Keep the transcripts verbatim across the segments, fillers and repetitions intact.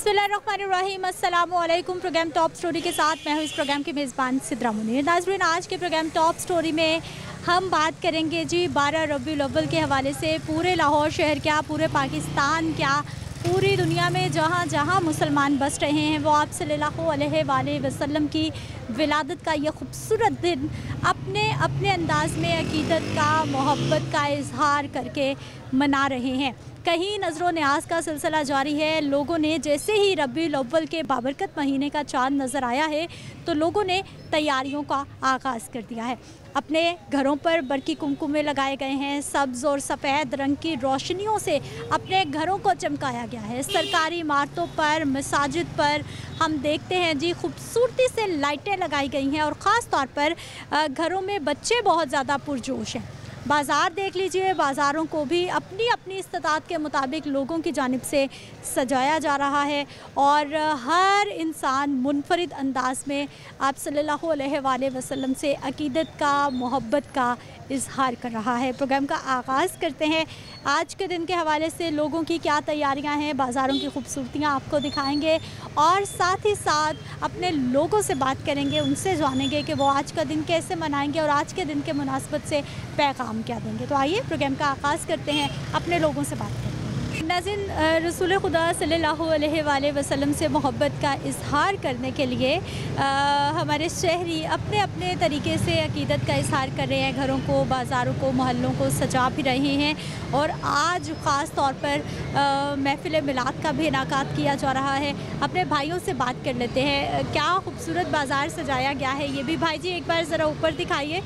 बिस्मिल्लाहिर्रहमानिर्रहीम, अस्सलामु अलैकुम। प्रोग्राम टॉप स्टोरी के साथ मैं हूँ इस प्रोग्राम की मेज़बान सिद्रा मुनीर। नाज़रीन, आज के प्रोग्राम टॉप स्टोरी में हम बात करेंगे जी बारह रबीउल अव्वल के हवाले से पूरे लाहौर शहर क्या, पूरे पाकिस्तान क्या, पूरी दुनिया में जहाँ जहाँ मुसलमान बस रहे हैं वो आप सल्लल्लाहु अलैहि वसल्लम की विलादत का ये खूबसूरत दिन अपने अपने अंदाज में अकीदत का, मोहब्बत का इजहार करके मना रहे हैं। कहीं नज़रों न्याज का सिलसिला जारी है। लोगों ने जैसे ही रबीउल अव्वल के बाबरकत महीने का चाँद नज़र आया है तो लोगों ने तैयारियों का आगाज़ कर दिया है। अपने घरों पर बरकी कुमकुमे लगाए गए हैं। सब्ज़ और सफ़ेद रंग की रोशनियों से अपने घरों को चमकाया गया है। सरकारी इमारतों पर, मसाजिद पर हम देखते हैं जी खूबसूरती से लाइटें लगाई गई हैं और ख़ास तौर पर घरों में बच्चे बहुत ज़्यादा पुरजोश हैं। बाज़ार देख लीजिए, बाज़ारों को भी अपनी अपनी इस्तिताअत के मुताबिक लोगों की जानिब से सजाया जा रहा है और हर इंसान मुनफरिद अंदाज में आप सल्लल्लाहु अलैहि वसल्लम से अकीदत का, मोहब्बत का इजहार कर रहा है। प्रोग्राम का आगाज़ करते हैं। आज के दिन के हवाले से लोगों की क्या तैयारियां हैं, बाज़ारों की खूबसूरतियां आपको दिखाएंगे और साथ ही साथ अपने लोगों से बात करेंगे, उनसे जानेंगे कि वो आज का दिन कैसे मनाएंगे और आज के दिन के मुनासबत से पैगाम क्या देंगे। तो आइए प्रोग्राम का आगाज़ करते हैं, अपने लोगों से बात करते हैं। नाज़रीन, रसूल खुदा सल्लल्लाहु अलैहि वसल्लम से मोहब्बत का इजहार करने के लिए आ, हमारे शहरी अपने अपने तरीके से अकीदत का इजहार कर रहे हैं। घरों को, बाज़ारों को, मोहल्लों को सजा भी रहे हैं और आज ख़ास तौर पर महफ़िल मिलाद का भी इनाकात किया जा रहा है। अपने भाइयों से बात कर लेते हैं, क्या खूबसूरत बाज़ार सजाया गया है। ये भी भाई जी एक बार ज़रा ऊपर दिखाइए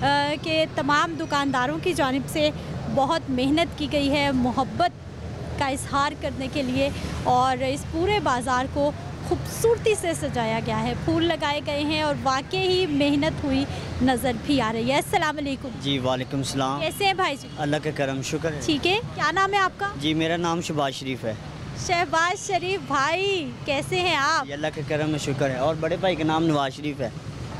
कि तमाम दुकानदारों की जानिब से बहुत मेहनत की गई है मोहब्बत का इजहार करने के लिए और इस पूरे बाज़ार को खूबसूरती से सजाया गया है। फूल लगाए गए हैं और वाकई ही मेहनत हुई नज़र भी आ रही है। अस्सलाम वालेकुम। जी वालेकुम सलाम। कैसे हैं भाई जी? अल्लाह के करम, शुक्र है। ठीक है। क्या नाम है आपका? जी मेरा नाम शहबाज शरीफ है। शहबाज शरीफ भाई, कैसे हैं आप? अल्लाह के करम में शुक्र है। और बड़े भाई का नाम नवाज शरीफ है।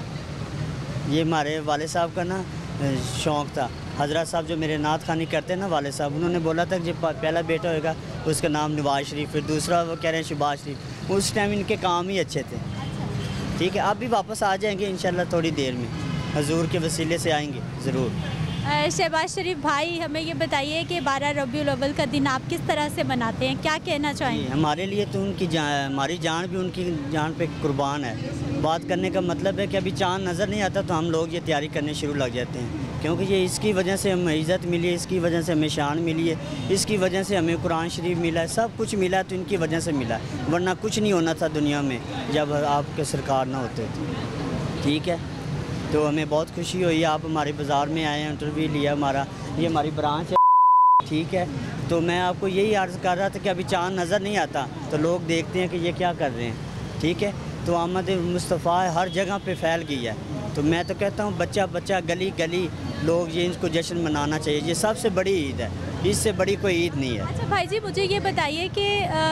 ये हमारे वाले साहब का ना शौक़ था। हज़रत साहब जो मेरे नात खानी करते हैं ना, वाले साहब, उन्होंने बोला था कि जब पहला बेटा होगा उसका नाम नवाज शरीफ, फिर दूसरा वो कह रहे हैं शहबाज शरीफ। उस टाइम इनके काम ही अच्छे थे। ठीक है, आप भी वापस आ जाएंगे इंशाल्लाह थोड़ी देर में, हुजूर के वसीले से आएंगे ज़रूर। शहबाज शरीफ भाई, हमें ये बताइए कि बारह रबीउल अव्वल का दिन आप किस तरह से मनाते हैं, क्या कहना चाहेंगे? हमारे लिए तो उनकी जान, हमारी जान भी उनकी जान पे कुर्बान है। बात करने का मतलब है कि अभी चाँद नज़र नहीं आता तो हम लोग ये तैयारी करने शुरू लग जाते हैं, क्योंकि ये इसकी वजह से हमें इज़्ज़त मिली है, इसकी वजह से हमें शान मिली है, इसकी वजह से हमें कुरान शरीफ मिला है, सब कुछ मिला है तो इनकी वजह से मिला है, वरना कुछ नहीं होना था दुनिया में जब आपके सरकार ना होते थे। ठीक है, तो हमें बहुत खुशी हुई, आप हमारे बाज़ार में आए हैं, इंटरव्यू लिया हमारा, ये हमारी ब्रांच है। ठीक है, तो मैं आपको यही अर्ज़ कर रहा था कि अभी चाँद नज़र नहीं आता तो लोग देखते हैं कि ये क्या कर रहे हैं। ठीक है, तो आमद मुस्तफ़ा हर जगह पे फैल गई है, तो मैं तो कहता हूँ बच्चा बच्चा, गली गली लोग ये इनको जश्न मनाना चाहिए। ये सबसे बड़ी ईद है, इससे बड़ी कोई ईद नहीं है। अच्छा भाई जी, मुझे ये बताइए कि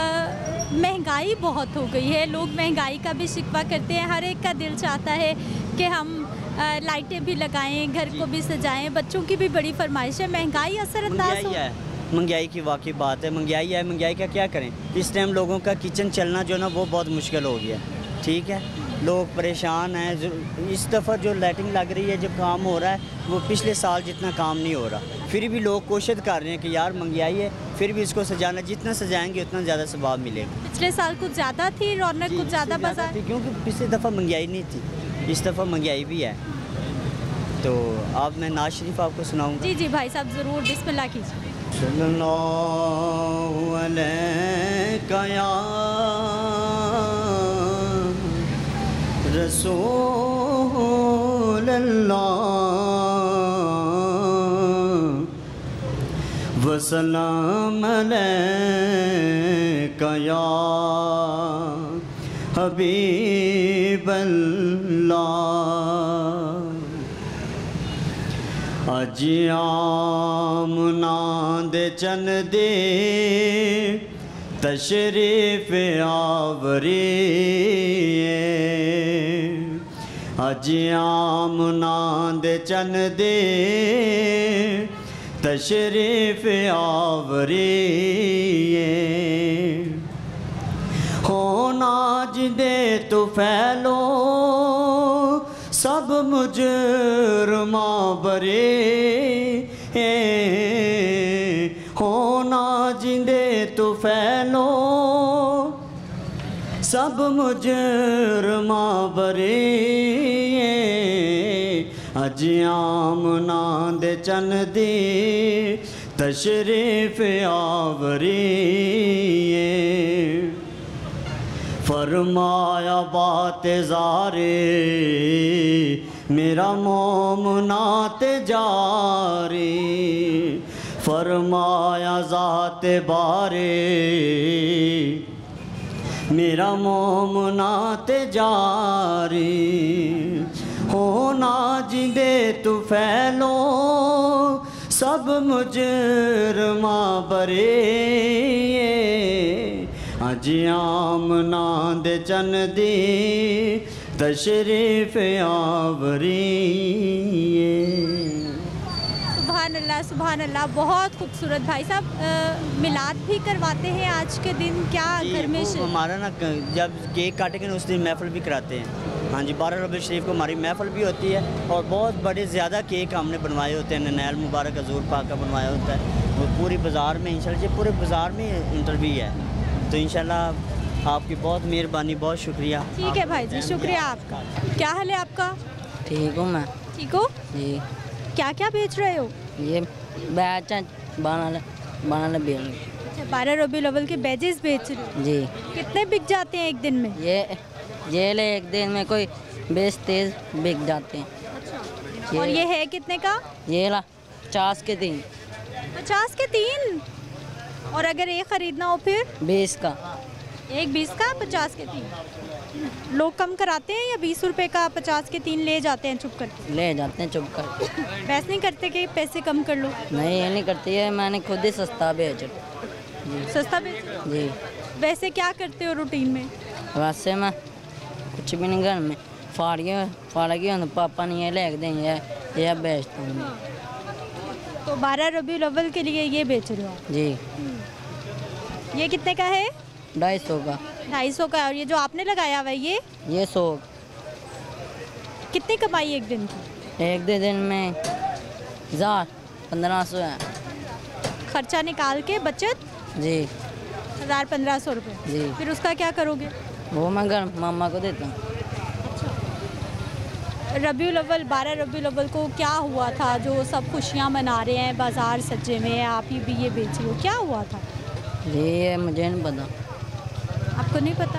महंगाई बहुत हो गई है, लोग महंगाई का भी शिकवा करते हैं। हर एक का दिल चाहता है कि हम लाइटें भी लगाएं, घर को भी सजाएं, बच्चों की भी बड़ी फरमाइश है। महंगाई असरअंदाज है, महंगाई की वाकई बात है। महंगाई है, महंगाई का क्या करें। इस टाइम लोगों का किचन चलना जो ना वो बहुत मुश्किल हो गया। ठीक है, लोग परेशान हैं। इस दफ़ा जो लाइटिंग लग रही है, जब काम हो रहा है वो पिछले साल जितना काम नहीं हो रहा, फिर भी लोग कोशिश कर रहे हैं कि यार महंगाई है फिर भी इसको सजाना, जितना सजाएंगे उतना ज़्यादा सवाब मिलेगा। पिछले साल कुछ ज़्यादा थी रौनक, कुछ ज़्यादा बाजार थी, क्योंकि पिछली दफ़ा महंगाई नहीं थी, इस दफ़ा महंगाई भी है। तो आप मैं नाज शरीफ आपको सुनाऊँगा। जी जी भाई साहब, ज़रूर, बिस्मिल्लाह कीजिए। सल्लल्लाहु अलैका या रसूल अल्लाह वसलाम अलैका या हबीब अल्लाह। अज आमना दे चन दे तशरीफ आवरी, अज आमना दे चन दे तशरीफ आवरी, हो ना जिंदे तो फैलो सब मुजरमा बरे होना जिंदे तो फैलो सब मुजरमा बरे अज आमना दे चन दे तशरीफ आवरी फरमाया बात जारे मेरा मोमना ते जारे फरमाया जात बारे मेरा मोमना ते जारे होना जिंदे तू फैलो सब मुजरमा बरे अज आमना दे चन दे तशरीफ आवरी। सुभान अल्लाह सुभान अल्लाह, बहुत खूबसूरत। भाई साहब मिलाद भी करवाते हैं आज के दिन क्या घर में? हमारा ना जब केक काटेंगे ना उस दिन महफिल भी कराते हैं। हाँ जी, बारह रबीउल शरीफ को हमारी महफिल भी होती है और बहुत बड़े ज़्यादा केक हमने बनवाए होते हैं। नैल मुबारक हजूर पाक का बनवाया होता है वो पूरी बाज़ार में, इंशाल्लाह पूरे बाज़ार में इंटरव्यू है। तो इंशाल्लाह आपकी बहुत मेहरबानी, बहुत शुक्रिया। ठीक है भाई जी, शुक्रिया आपका। क्या हाल है आपका? ठीक हूँ मैं। ठीक हो जी। क्या क्या बेच रहे हो? ये बैच बनाना बनाना बेच। बारह रबीउल अव्वल के बैजेस बेच रहे हो जी। कितने बिक जाते हैं एक दिन में? ये ये ले एक दिन में कोई बीस तेज बिक जाते हैं। अच्छा। और ये है कितने का? ये ला पचास के तीन। पचास के तीन? और अगर एक ख़रीदना हो फिर? बीस का। एक बीस का पचास के तीन। लोग कम कराते हैं या बीस रुपए का पचास के तीन ले जाते हैं चुप करके? ले जाते हैं चुप कर। पैसे नहीं करते कि पैसे कम कर लो? नहीं, ये नहीं करती है, मैंने खुद ही सस्ता बेच। सस्ता बेच? जी। वैसे क्या करते हो रूटीन में? वैसे मैं कुछ भी नहीं, घर में फाड़िए फाड़गी हो पापा ने ये ले दें ये ये बेचता हूँ। तो बारह रबीउल अव्वल के लिए ये बेच रहे हो? जी। ये कितने का है? ढाई सौ का। ढाई सौ का। और ये जो आपने लगाया हुआ है ये? ये सौ। कितनी कमाई एक दिन की? एक दो दिन में हजार पंद्रह सौ है। खर्चा निकाल के बचत? जी। हजार पंद्रह सौ रुपये। जी। फिर उसका क्या करोगे? वो मैं घर मामा को देता हूँ। रबीउल अव्वल, बारह रबीउल अव्वल को क्या हुआ था जो सब खुशियाँ मना रहे हैं, बाज़ार सजे में हैं, आप ही भी ये बेच रहे हो, क्या हुआ था? ये मुझे नहीं पता। आपको नहीं पता?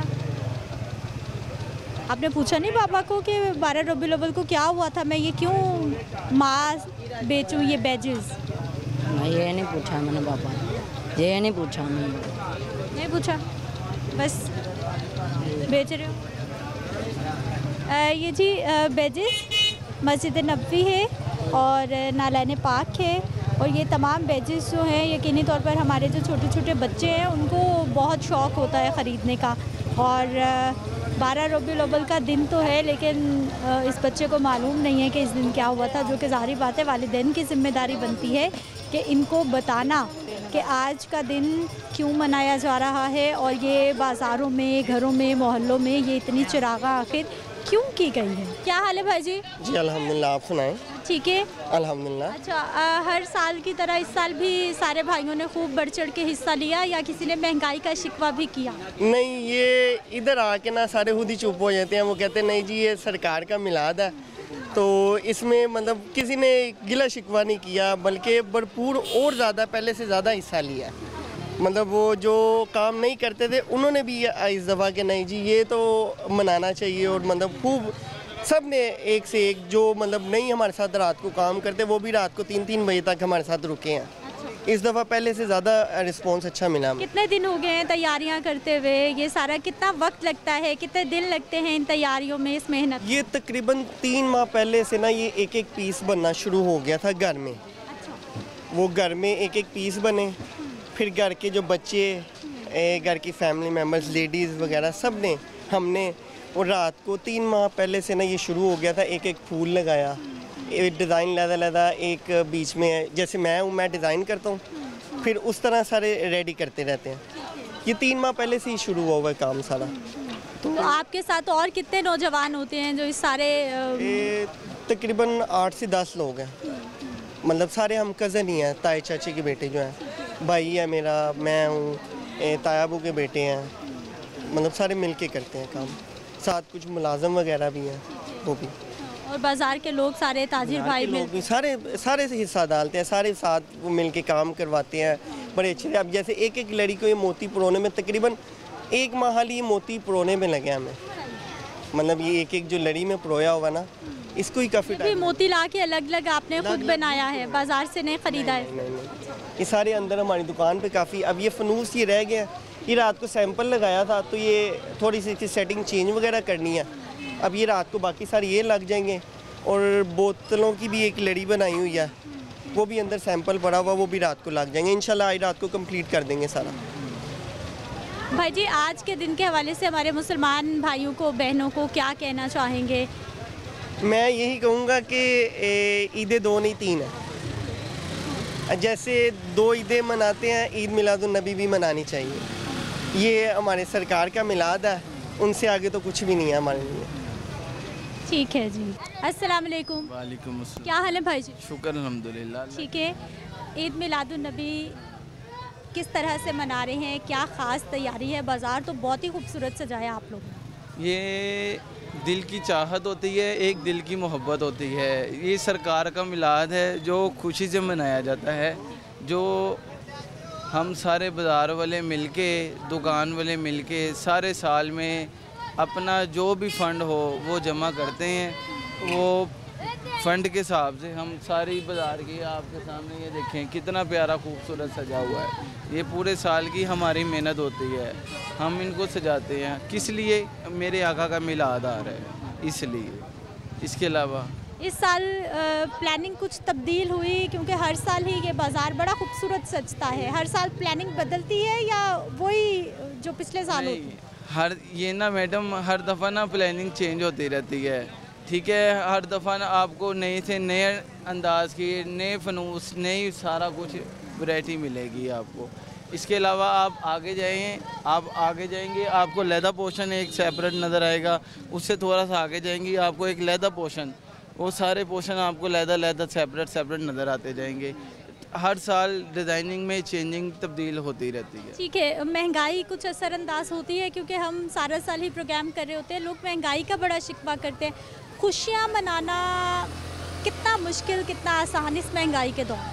आपने पूछा नहीं पापा को कि बारह रबीउल अव्वल को क्या हुआ था, मैं ये क्यों मांस बेचूं, ये बैजेस? मैं ये नहीं पूछा मैंने पापा ने, ये नहीं पूछा मैंने। नहीं पूछा, बस बेच रहे हो। आ, ये जी बैजेस मस्जिद नबवी है और नालान पाक है और ये तमाम बैजेस जो हैं यकीनी तौर पर हमारे जो छोटे छोटे बच्चे हैं उनको बहुत शौक़ होता है ख़रीदने का। और बारह रबीउल अव्वल का दिन तो है लेकिन इस बच्चे को मालूम नहीं है कि इस दिन क्या हुआ था, जो कि ज़ाहिर बात है वालिदैन की ज़िम्मेदारी बनती है कि इनको बताना कि आज का दिन क्यों मनाया जा रहा है और ये बाज़ारों में, घरों में, मोहल्लों में ये इतनी चिरागा आखिर क्यों की गई है। क्या हाल है भाई जी? जी अल्हम्दुलिल्लाह, आप सुनाएं? ठीक है अल्हम्दुलिल्लाह। अच्छा, आ, हर साल की तरह इस साल भी सारे भाइयों ने खूब बढ़ चढ़ के हिस्सा लिया या किसी ने महंगाई का शिकवा भी किया? नहीं, ये इधर आके ना सारे खुद ही चुप हो जाते हैं। वो कहते हैं नहीं जी ये सरकार का मिलाद है, तो इसमें मतलब किसी ने गिला शिकवा नहीं किया बल्कि भरपूर और ज़्यादा पहले से ज़्यादा हिस्सा लिया। मतलब वो जो काम नहीं करते थे उन्होंने भी इस दफ़ा के नहीं जी ये तो मनाना चाहिए और मतलब खूब सब ने एक से एक जो मतलब नहीं हमारे साथ रात को काम करते वो भी रात को तीन तीन बजे तक हमारे साथ रुके हैं। अच्छा। इस दफ़ा पहले से ज़्यादा रिस्पॉन्स अच्छा मिला। कितने दिन हो गए हैं तैयारियां करते हुए? ये सारा कितना वक्त लगता है, कितने दिन लगते हैं इन तैयारियों में, इस मेहनत? ये तकरीबन तीन माह पहले से ना ये एक एक पीस बनना शुरू हो गया था घर में। अच्छा। वो घर में एक एक पीस बने, फिर घर के जो बच्चे, घर की फैमिली मेम्बर्स, लेडीज़ वगैरह सब ने, हमने और रात को तीन माह पहले से ना ये शुरू हो गया था। एक एक फूल लगाया, एक डिज़ाइन लदा लदा, एक बीच में जैसे मैं हूँ मैं डिज़ाइन करता हूँ, फिर उस तरह सारे रेडी करते रहते हैं। ये तीन माह पहले से ही शुरू हुआ हुआ है काम सारा। तो आपके साथ और कितने नौजवान होते हैं जो इस सारे अ, ये तकरीबन आठ से दस लोग हैं, मतलब सारे हम कज़न ही हैं, ताए चाचे के बेटे जो हैं, भाई है मेरा, मैं हूँ, ए, तायाबू के बेटे हैं, मतलब सारे मिल के करते हैं काम, साथ कुछ मुलाजम वगैरह भी हैं वो भी, और बाजार के लोग सारे ताजिर भाई मिल लोग भी सारे सारे से हिस्सा डालते हैं, सारे साथ वो मिल के काम करवाते हैं बड़े अच्छे से। अब जैसे एक एक लड़ी को ये मोती पुरोने में तकरीबन एक माह हाल ये मोती पुरोने में लगे हमें, मतलब ये एक एक जो लड़ी में पुरोया हुआ ना, इसको ही काफ़ी भी मोती ला के अलग अलग आपने खुद बनाया है, बाजार से नहीं खरीदा है? नहीं नहीं, ये सारे अंदर हमारी दुकान पे काफ़ी, अब ये फनूस ये रह गया, ये रात को सैंपल लगाया था तो ये थोड़ी सी इसकी सेटिंग चेंज वगैरह करनी है, अब ये रात को बाकी सारे ये लग जाएंगे, और बोतलों की भी एक लड़ी बनाई हुई है, वो भी अंदर सैंपल पड़ा हुआ, वो भी रात को लग जाएंगे, इंशाल्लाह आज रात को कंप्लीट कर देंगे सारा। भाई जी, आज के दिन के हवाले से हमारे मुसलमान भाइयों को, बहनों को क्या कहना चाहेंगे? मैं यही कहूँगा कि ईदें दो नहीं तीन है, जैसे दो ईदें मनाते हैं, ईद मिलादुन्नबी भी मनानी चाहिए, ये हमारे सरकार का मिलाद है, उनसे आगे तो कुछ भी नहीं है हमारे लिए। ठीक है जी, अस्सलाम वालेकुम। वालेकुम अस्सलाम। क्या हाल है भाई जी? शुक्र अल्हम्दुलिल्लाह। ठीक है, ईद मिलादुन्नबी किस तरह से मना रहे हैं, क्या ख़ास तैयारी है? बाज़ार तो बहुत ही खूबसूरत सजाया आप लोगों ने। ये दिल की चाहत होती है, एक दिल की मोहब्बत होती है, ये सरकार का मिलाद है जो खुशी से मनाया जाता है, जो हम सारे बाज़ार वाले मिलके, दुकान वाले मिलके सारे साल में अपना जो भी फ़ंड हो वो जमा करते हैं, वो फ़ंड के हिसाब से हम सारी बाज़ार की, आपके सामने ये देखें कितना प्यारा खूबसूरत सजा हुआ है, ये पूरे साल की हमारी मेहनत होती है, हम इनको सजाते हैं, किस लिए? मेरे आका का मिलाद आ रहा है इसलिए। इसके अलावा इस साल प्लानिंग कुछ तब्दील हुई, क्योंकि हर साल ही ये बाज़ार बड़ा खूबसूरत सजता है, हर साल प्लानिंग बदलती है या वही जो पिछले साल होती है? हर ये ना मैडम, हर दफ़ा ना प्लानिंग चेंज होती रहती है, ठीक है, हर दफ़ा ना आपको नए से नए अंदाज की, नए फनूस, नई सारा कुछ वैरायटी मिलेगी आपको। इसके अलावा आप आगे जाएं, आप आगे जाएंगे आपको लैदा पोर्शन एक सेपरेट नज़र आएगा, उससे थोड़ा सा आगे जाएंगी आपको एक लैदा पोर्शन, वो सारे पोर्शन आपको लैदा लैदा सेपरेट सेपरेट नज़र आते जाएंगे। हर साल डिज़ाइनिंग में चेंजिंग तब्दील होती रहती है। ठीक है, महंगाई कुछ असरअंदाज होती है, क्योंकि हम सारा साल ही प्रोग्राम कर रहे होते हैं, लोग महंगाई का बड़ा शिकवा करते हैं, खुशियाँ मनाना कितना मुश्किल कितना आसान इस महंगाई के दौर?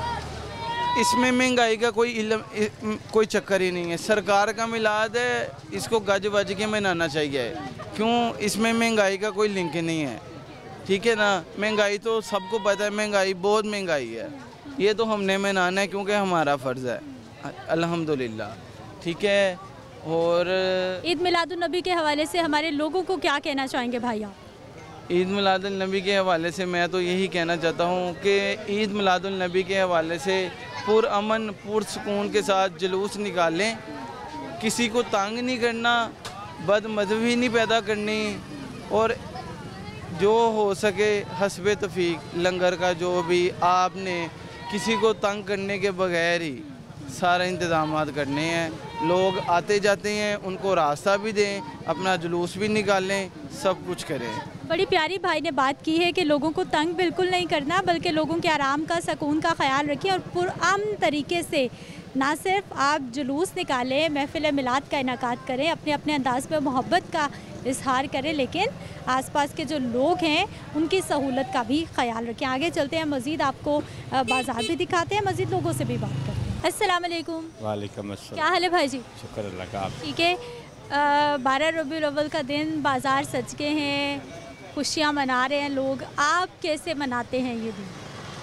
इसमें महंगाई का कोई इल्म कोई चक्कर ही नहीं है, सरकार का मिलाद है, इसको गज वज के मनाना चाहिए, क्यों? इसमें महंगाई का कोई लिंक नहीं है, ठीक है ना। महंगाई तो सबको पता है, महंगाई बहुत महंगाई है, ये तो हमने मनाना है क्योंकि हमारा फ़र्ज़ है, अल्हम्दुलिल्लाह, ठीक है। और ईद मिलादुन्नबी के हवाले से हमारे लोगों को क्या कहना चाहेंगे भाई आप? ईद मिलादुन्नबी के हवाले से मैं तो यही कहना चाहता हूँ कि ईद मिलादुन्नबी के हवाले से पुरअमन पुरसकून के साथ जुलूस निकालें, किसी को तंग नहीं करना, बदमज़हबी नहीं पैदा करनी, और जो हो सके हस्बे तौफीक लंगर का जो भी आपने किसी को तंग करने के बगैर ही सारे इंतज़ामात करने हैं। लोग आते जाते हैं, उनको रास्ता भी दें, अपना जुलूस भी निकालें, सब कुछ करें। बड़ी प्यारी भाई ने बात की है कि लोगों को तंग बिल्कुल नहीं करना, बल्कि लोगों के आराम का, सुकून का ख्याल रखें और पुरअमन तरीके से ना सिर्फ आप जुलूस निकालें, महफिल मिलाद का इनेकाद करें, अपने अपने अंदाज में मोहब्बत का इजहार करें, लेकिन आसपास के जो लोग हैं उनकी सहूलत का भी ख्याल रखें। आगे चलते हैं, मज़ीद आपको बाज़ार भी दिखाते हैं, मज़ीद लोगों से भी बात करते हैं। अस्सलाम वालेकुम। वालेकुम अस्सलाम। क्या हाल है भाई जी? शुक्र अल्लाह का। ठीक है, बारह रबीउल अव्वल का दिन, बाज़ार सज के हैं, खुशियाँ मना रहे हैं लोग, आप कैसे मनाते हैं ये दिन?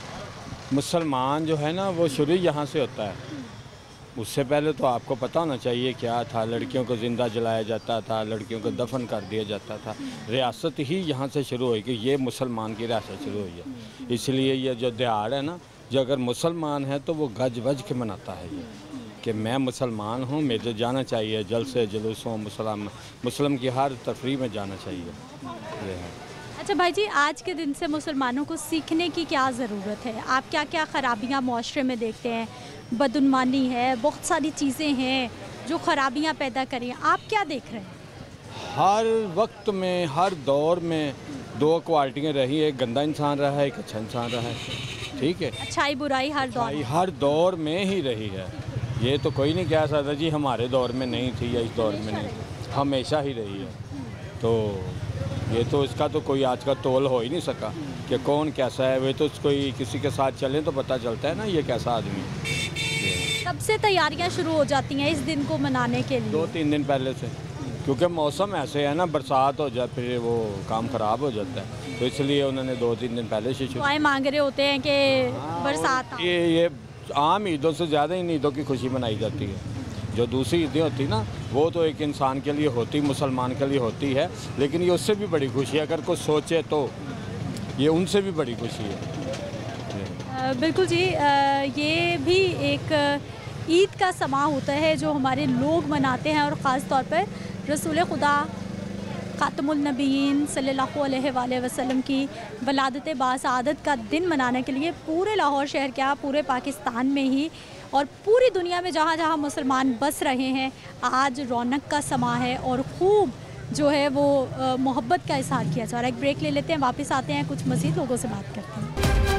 मुसलमान जो है ना वो शुरू यहाँ से होता है, उससे पहले तो आपको पता होना चाहिए क्या था। लड़कियों को ज़िंदा जलाया जाता था, लड़कियों को दफन कर दिया जाता था। रियासत ही यहाँ से शुरू हुई कि ये मुसलमान की रियासत शुरू हुई है, इसलिए ये जो दिहाड़ है ना, जो अगर मुसलमान है तो वो गज वज के मनाता है ये कि मैं मुसलमान हूँ, मुझे जाना चाहिए जलसे जुलूसों, मुसलम मुसलम की हर तफरीह में जाना चाहिए, ये है। अच्छा भाई जी, आज के दिन से मुसलमानों को सीखने की क्या ज़रूरत है? आप क्या क्या ख़राबियाँ माशरे में देखते हैं? बदउनवानी है, बहुत सारी चीज़ें हैं जो ख़राबियाँ पैदा करें, आप क्या देख रहे हैं? हर वक्त में, हर दौर में दो क्वालिटियाँ रही, एक गंदा इंसान रहा है, एक अच्छा इंसान रहा है, ठीक है। अच्छाई बुराई हर दौर अच्छाई हर दौर में ही रही है, ये तो कोई नहीं कह सकता जी हमारे दौर में नहीं थी या इस दौर में नहीं थी, हमेशा ही रही है। तो ये तो इसका तो कोई आज का तोल हो ही नहीं सका कि कौन कैसा है, वे तो कोई किसी के साथ चलें तो पता चलता है ना ये कैसा आदमी है। कब से तैयारियां शुरू हो जाती हैं इस दिन को मनाने के लिए? दो तीन दिन पहले से, क्योंकि मौसम ऐसे है ना, बरसात हो जाए फिर वो काम ख़राब हो जाता है, तो इसलिए उन्होंने दो तीन दिन पहले से शुरू। दुआएं मांग रहे होते हैं कि बरसात ये ये आम ईदों से ज़्यादा इन ईदों की खुशी मनाई जाती है। जो दूसरी ईदें होती ना वो तो एक इंसान के लिए होती, मुसलमान के लिए होती है, लेकिन ये उससे भी बड़ी खुशी है, अगर कोई सोचे तो ये उनसे भी बड़ी खुशी है। बिल्कुल जी, ये भी एक ईद का समा होता है जो हमारे लोग मनाते हैं, और ख़ास तौर पर रसूल खुदा ख़ातमुल नबीयीन सल्लल्लाहु अलैहि वसल्लम की वलादत बासआदत का दिन मनाने के लिए पूरे लाहौर शहर, क्या पूरे पाकिस्तान में ही और पूरी दुनिया में जहाँ जहाँ मुसलमान बस रहे हैं, आज रौनक का समा है और खूब जो है वो मोहब्बत का इज़हार किया जा रहा है। एक ब्रेक ले लेते हैं, वापस आते हैं, कुछ मज़ीद लोगों से बात करते हैं।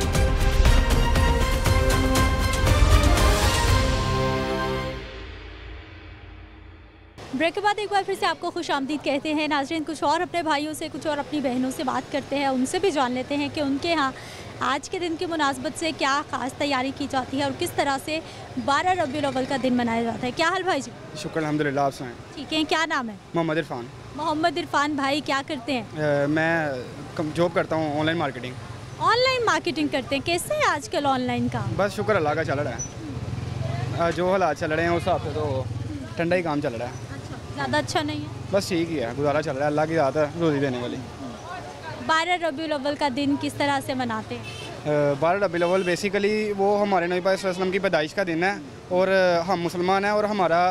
ब्रेक के बाद एक बार फिर से आपको खुशामदीद कहते हैं नाज़रीन। कुछ और अपने भाइयों से, कुछ और अपनी बहनों से बात करते हैं, उनसे भी जान लेते हैं कि उनके यहाँ आज के दिन की मुनासबत से क्या ख़ास तैयारी की जाती है और किस तरह से बारह रबीउल अव्वल का दिन मनाया जाता है। क्या हाल भाई जी? शुक्र अल्हम्दुलिल्लाह, आप सुनाएं। ठीक है, क्या नाम है? मोहम्मद इरफान। मोहम्मद इरफान भाई, क्या करते हैं? आ, मैं जॉब करता हूँ, ऑनलाइन मार्केटिंग। ऑनलाइन मार्केटिंग करते हैं, कैसे है आजकल ऑनलाइन का? बस शुक्र अल्लाह का चल रहा है, जो हालात चल रहे हैं उस हिसाब से तो ठंडा ही काम चल रहा है। ज़्यादा अच्छा नहीं है, बस ठीक ही है, गुजारा चल रहा है, अल्लाह की ज़ात है रोज़ी देने वाली। बारह रबीउल अव्वल का दिन किस तरह से मनाते हैं? बारह रबीउल अव्वल बेसिकली वो हमारे नबी पाक सल्लल्लाहु अलैहि वसल्लम की पैदाइश का दिन है, और हम मुसलमान हैं और हमारा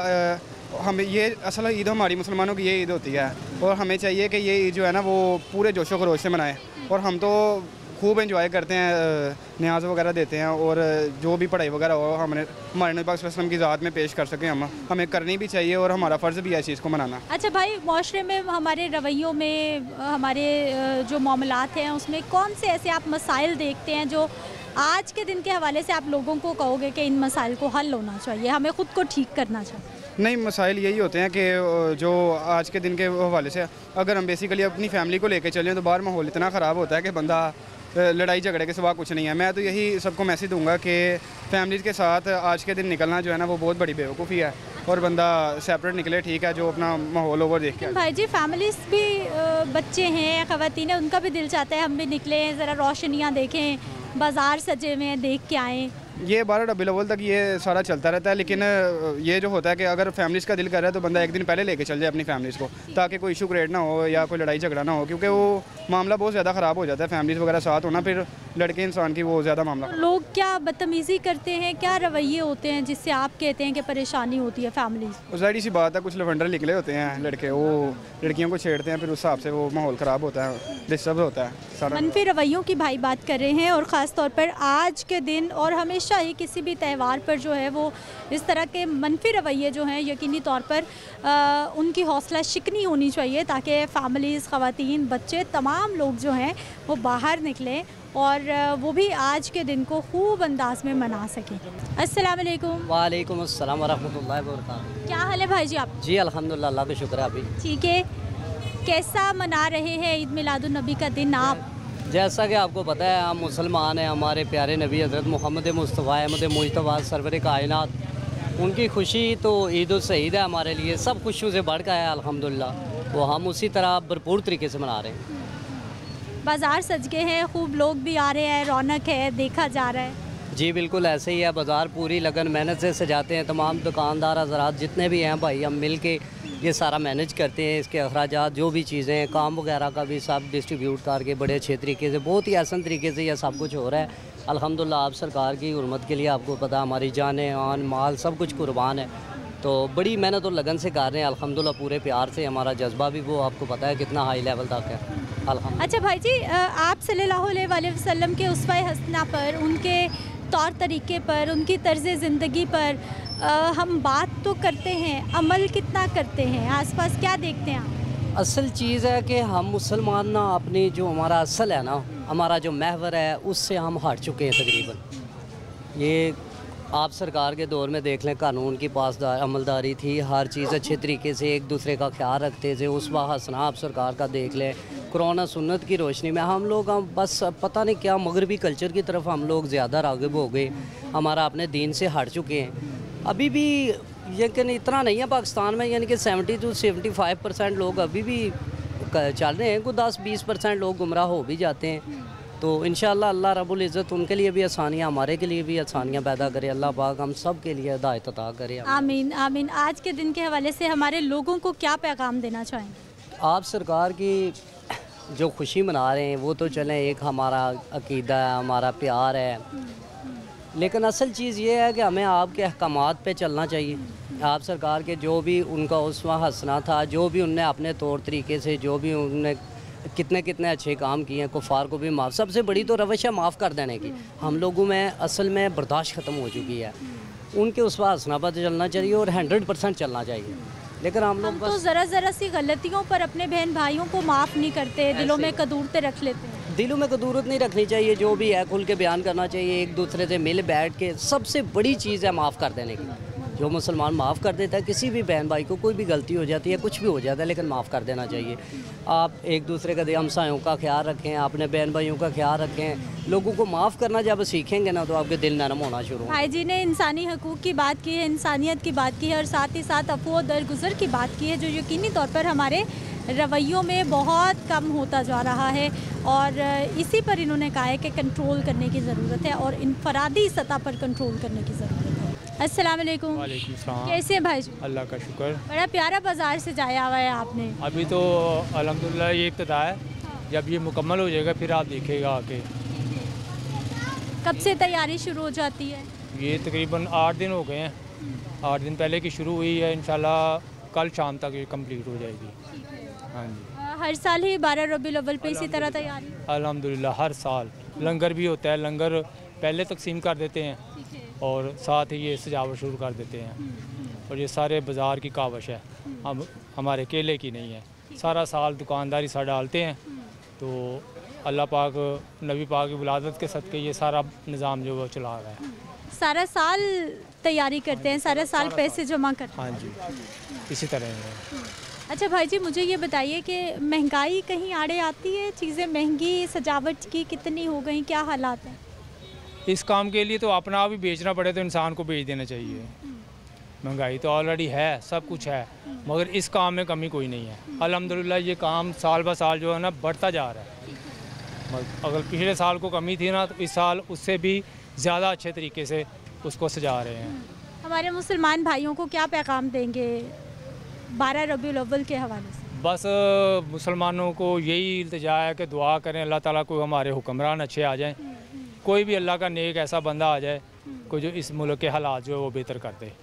हम ये असल ईद हमारी मुसलमानों की ये ईद होती है, और हमें चाहिए कि ये ईद जो है ना वो पूरे जोशो खरोश से मनाएं, और हम तो खूब एंजॉय करते हैं, न्याज वगैरह देते हैं, और जो भी पढ़ाई वगैरह हो हमने हमारे नबी पाक सल्लल्लाहु अलैहि वसल्लम की ज़ात में पेश कर सकें, हम हमें करनी भी चाहिए और हमारा फ़र्ज़ भी है इस चीज़ को मनाना। अच्छा भाई, माशरे में हमारे रवैयों में, हमारे जो मामलात हैं उसमें कौन से ऐसे आप मसाइल देखते हैं जो आज के दिन के हवाले से आप लोगों को कहोगे कि इन मसाइल को हल होना चाहिए, हमें ख़ुद को ठीक करना चाहिए? नहीं, मसाइल यही होते हैं कि जो आज के दिन के हवाले से अगर हम बेसिकली अपनी फैमिली को लेकर चलें तो बाहर माहौल इतना ख़राब होता है कि बंदा लड़ाई झगड़े के सिवा कुछ नहीं है। मैं तो यही सबको मैसेज दूंगा कि फैमिलीज़ के साथ आज के दिन निकलना जो है ना वो बहुत बड़ी बेवकूफ़ी है, और बंदा सेपरेट निकले ठीक है, जो अपना माहौल ओवर देख के। भाई जी, फैमिलीज़ भी बच्चे हैं, ख़वातीन हैं, उनका भी दिल चाहता है हम भी निकलें, ज़रा रोशनियाँ देखें, बाज़ार सजे हुए हैं, देख के आएँ। ये बारह रबीउल अव्वल तक ये सारा चलता रहता है, लेकिन ये जो होता है कि अगर फैमिलीज़ का दिल कर रहा है तो बंदा एक दिन पहले लेके चल जाए अपनी फैमिलीज़ को, ताकि कोई इशू क्रिएट ना हो या कोई लड़ाई झगड़ा ना हो, क्योंकि वो मामला बहुत ज़्यादा ख़राब हो जाता है फैमिलीज़ वगैरह साथ होना, फिर लड़के इंसान की वो ज़्यादा मामला। लोग क्या बदतमीज़ी करते हैं, क्या रवैये होते हैं जिससे आप कहते हैं कि परेशानी होती है फैमिलीज़? ज़ाहिर सी बात है, कुछ लफंडर निकले होते हैं लड़के, वो लड़कियों को छेड़ते हैं, फिर उस हिसाब से वो माहौल ख़राब होता है, डिस्टर्ब होता है सारा। मनफी रवैयों की भाई बात कर रहे हैं, और ख़ास तौर पर आज के दिन और हमेशा ही किसी भी त्यौहार पर जो है वो इस तरह के मनफी रवैये जो हैं यकीनी तौर पर आ, उनकी हौसला शिकनी होनी चाहिए, ताकि फ़ैमिलीज़, ख़वातीन, बच्चे, तमाम लोग जो हैं वो बाहर निकलें और वो भी आज के दिन को खूब अंदाज में मना सकें। अस्सलाम वालेकुम। वालेकुम अस्सलाम व रहमतुल्लाहि व बरकातहू। क्या हाल है भाई जी आप? जी अल्हम्दुलिल्लाह, अल्लाह का शुक्र है। अभी ठीक है, कैसा मना रहे हैं ईद मिलादुन नबी का दिन आप? जैसा कि आपको पता है हम मुसलमान हैं, हमारे प्यारे नबी हज़रत मोहम्मद मुस्तफ़ा अहमद मुजतबा सरवर कायनात, उनकी खुशी तो ईद उल सईद है हमारे लिए, सब खुशियों से बढ़ गया है अल्हम्दुलिल्लाह, वो हम उसी तरह भरपूर तरीके से मना रहे हैं। बाज़ार सज गए हैं, खूब लोग भी आ रहे हैं, रौनक है, देखा जा रहा है। जी बिल्कुल ऐसे ही है, बाज़ार पूरी लगन मेहनत से सजाते हैं, तमाम दुकानदार हज़रात जितने भी हैं भाई, हम मिल के ये सारा मैनेज करते हैं, इसके अखराजात जो भी चीज़ें हैं, काम वगैरह का भी सब डिस्ट्रीब्यूट करके बड़े अच्छे तरीके से, बहुत ही आसान तरीके से यह सब कुछ हो रहा है अल्हम्दुलिल्लाह। आप सरकार की हुर्मत के लिए आपको पता है हमारी जानें, आन, माल सब कुछ कुर्बान है, तो बड़ी मेहनत और लगन से कर रहे हैं अल्हम्दुलिल्लाह, पूरे प्यार से। हमारा जज्बा भी वो आपको पता है कितना हाई लेवल तक है अल्हम्दुलिल्लाह। अच्छा भाई जी, आप सल्लल्लाहु अलैहि वसल्लम के उस्वा हसना पर, उनके तौर तरीके पर, उनकी तर्ज़ ज़िंदगी पर आ, हम बात तो करते हैं, अमल कितना करते हैं, आसपास क्या देखते हैं आप? असल चीज़ है कि हम मुसलमान ना अपनी जो हमारा असल है ना, हमारा जो महवर है उससे हम हट चुके हैं तकरीबन। ये आप सरकार के दौर में देख लें, कानून की पासदार अमलदारी थी, हर चीज़ अच्छे तरीके से एक दूसरे का ख्याल रखते थे। उस वक्त हसना आप सरकार का देख लें, कोरोना सुन्नत की रोशनी में हम लोग हम बस पता नहीं क्या मगरबी कल्चर की तरफ हम लोग ज़्यादा राग़िब हो गए, हमारा अपने दीन से हट चुके हैं। अभी भी लेकिन इतना नहीं है पाकिस्तान में, यानी कि seventy two seventy five percent लोग अभी भी चल रहे हैं, को दस बीस परसेंट लोग गुमराह हो भी जाते हैं। तो इंशाअल्लाह अल्लाह रब्बुल इज़्ज़त उनके लिए भी आसानियाँ, हमारे के लिए भी आसानियाँ पैदा करे। अल्लाह पाक हम सब के लिए हिदायत अता करे। आमीन आमीन। आज के दिन के हवाले से हमारे लोगों को क्या पैगाम देना चाहेंगे? आप सरकार की जो खुशी मना रहे हैं वो तो चलें, एक हमारा अकीदा है, हमारा प्यार है, लेकिन असल चीज़ ये है कि हमें आपके अहकामात पे चलना चाहिए। आप सरकार के जो भी उनका उस वहाँ हंसना था, जो भी उनने अपने तौर तरीके से, जो भी उनने कितने कितने अच्छे काम किए हैं, कुफ़ार को भी माफ़, सबसे बड़ी तो रवश है माफ़ कर देने की। हम लोगों में असल में बर्दाश्त ख़त्म हो चुकी है। उनके उस वहाँ हंसना पर चलना चाहिए और हंड्रेड परसेंट चलना चाहिए। लेकिन हम लोग तो ज़रा ज़रा सी गलतियों पर अपने बहन भाइयों को माफ़ नहीं करते, दिलों में कदूरते रख लेते हैं। दिलों में कदूरत नहीं रखनी चाहिए, जो भी है खुल के बयान करना चाहिए, एक दूसरे से मिल बैठ के। सबसे बड़ी चीज़ है माफ़ कर देने की। जो मुसलमान माफ़ कर देता है, किसी भी बहन भाई को कोई भी गलती हो जाती है, कुछ भी हो जाता है, लेकिन माफ़ कर देना चाहिए। आप एक दूसरे का हमसायों का ख्याल रखें, अपने बहन भाइयों का ख्याल रखें। लोगों को माफ़ करना जब सीखेंगे ना तो आपके दिल नरम होना शुरू होगा। भाई जी ने इंसानी हकूक़ की बात की है, इंसानियत की बात की है और साथ ही साथ अफवा दरगुजर की बात की है, जो यकीनी तौर पर हमारे रवैयों में बहुत कम होता जा रहा है। और इसी पर इन्होंने कहा है कि कंट्रोल करने की ज़रूरत है और इनफरादी सतह पर कंट्रोल करने की ज़रूरत है। अस्सलाम वालेकुम। वालेकुम सलाम। कैसे हैं भाई जी? अल्लाह का शुक्र। बड़ा प्यारा बाज़ार से जाया हुआ है आपने। अभी तो अल्हम्दुलिल्लाह ये इब्तिदा है, जब ये मुकम्मल हो जाएगा फिर आप देखिएगा आके। कब से तैयारी शुरू हो जाती है? ये तकरीबन आठ दिन हो गए हैं, आठ दिन पहले की शुरू हुई है, इंशाल्लाह कल शाम तक ये कंप्लीट हो जाएगी। हाँ जी। हर साल ही बारह रबीउल अव्वल पे इसी तरह तैयारी? अल्हम्दुलिल्लाह हर साल लंगर भी होता है, लंगर पहले तकसीम कर देते हैं और साथ ही ये सजावट शुरू कर देते हैं। और ये सारे बाज़ार की कावश है, हम हमारे केले की नहीं है। सारा साल दुकानदारी सा डालते हैं, तो अल्लाह पाक नबी पाक की विलादत के सदक़े ये सारा निज़ाम जो वो चला रहा है। सारा साल तैयारी करते हैं, सारा साल पैसे जमा करते हैं? हाँ जी, इसी तरह है। अच्छा भाई जी, मुझे ये बताइए कि महंगाई कहीं आड़े आती है? चीज़ें महंगी, सजावट की कितनी हो गई, क्या हालात हैं? इस काम के लिए तो अपना भी बेचना पड़े तो इंसान को बेच देना चाहिए। महंगाई तो ऑलरेडी है, सब कुछ है, मगर इस काम में कमी कोई नहीं है। अल्हम्दुलिल्लाह ये काम साल ब साल जो है ना बढ़ता जा रहा है। अगर पिछले साल को कमी थी ना, तो इस साल उससे भी ज़्यादा अच्छे तरीके से उसको सजा रहे हैं। हमारे मुसलमान भाइयों को क्या पैगाम देंगे बारह रबीउल अव्वल के हवाले से? बस मुसलमानों को यही इल्तिजा है कि दुआ करें अल्लाह ताला को हमारे हुक्मरान अच्छे आ जाएं, कोई भी अल्लाह का नेक ऐसा बंदा आ जाए कोई जो इस मुल्क के हालात जो है वो बेहतर कर दे।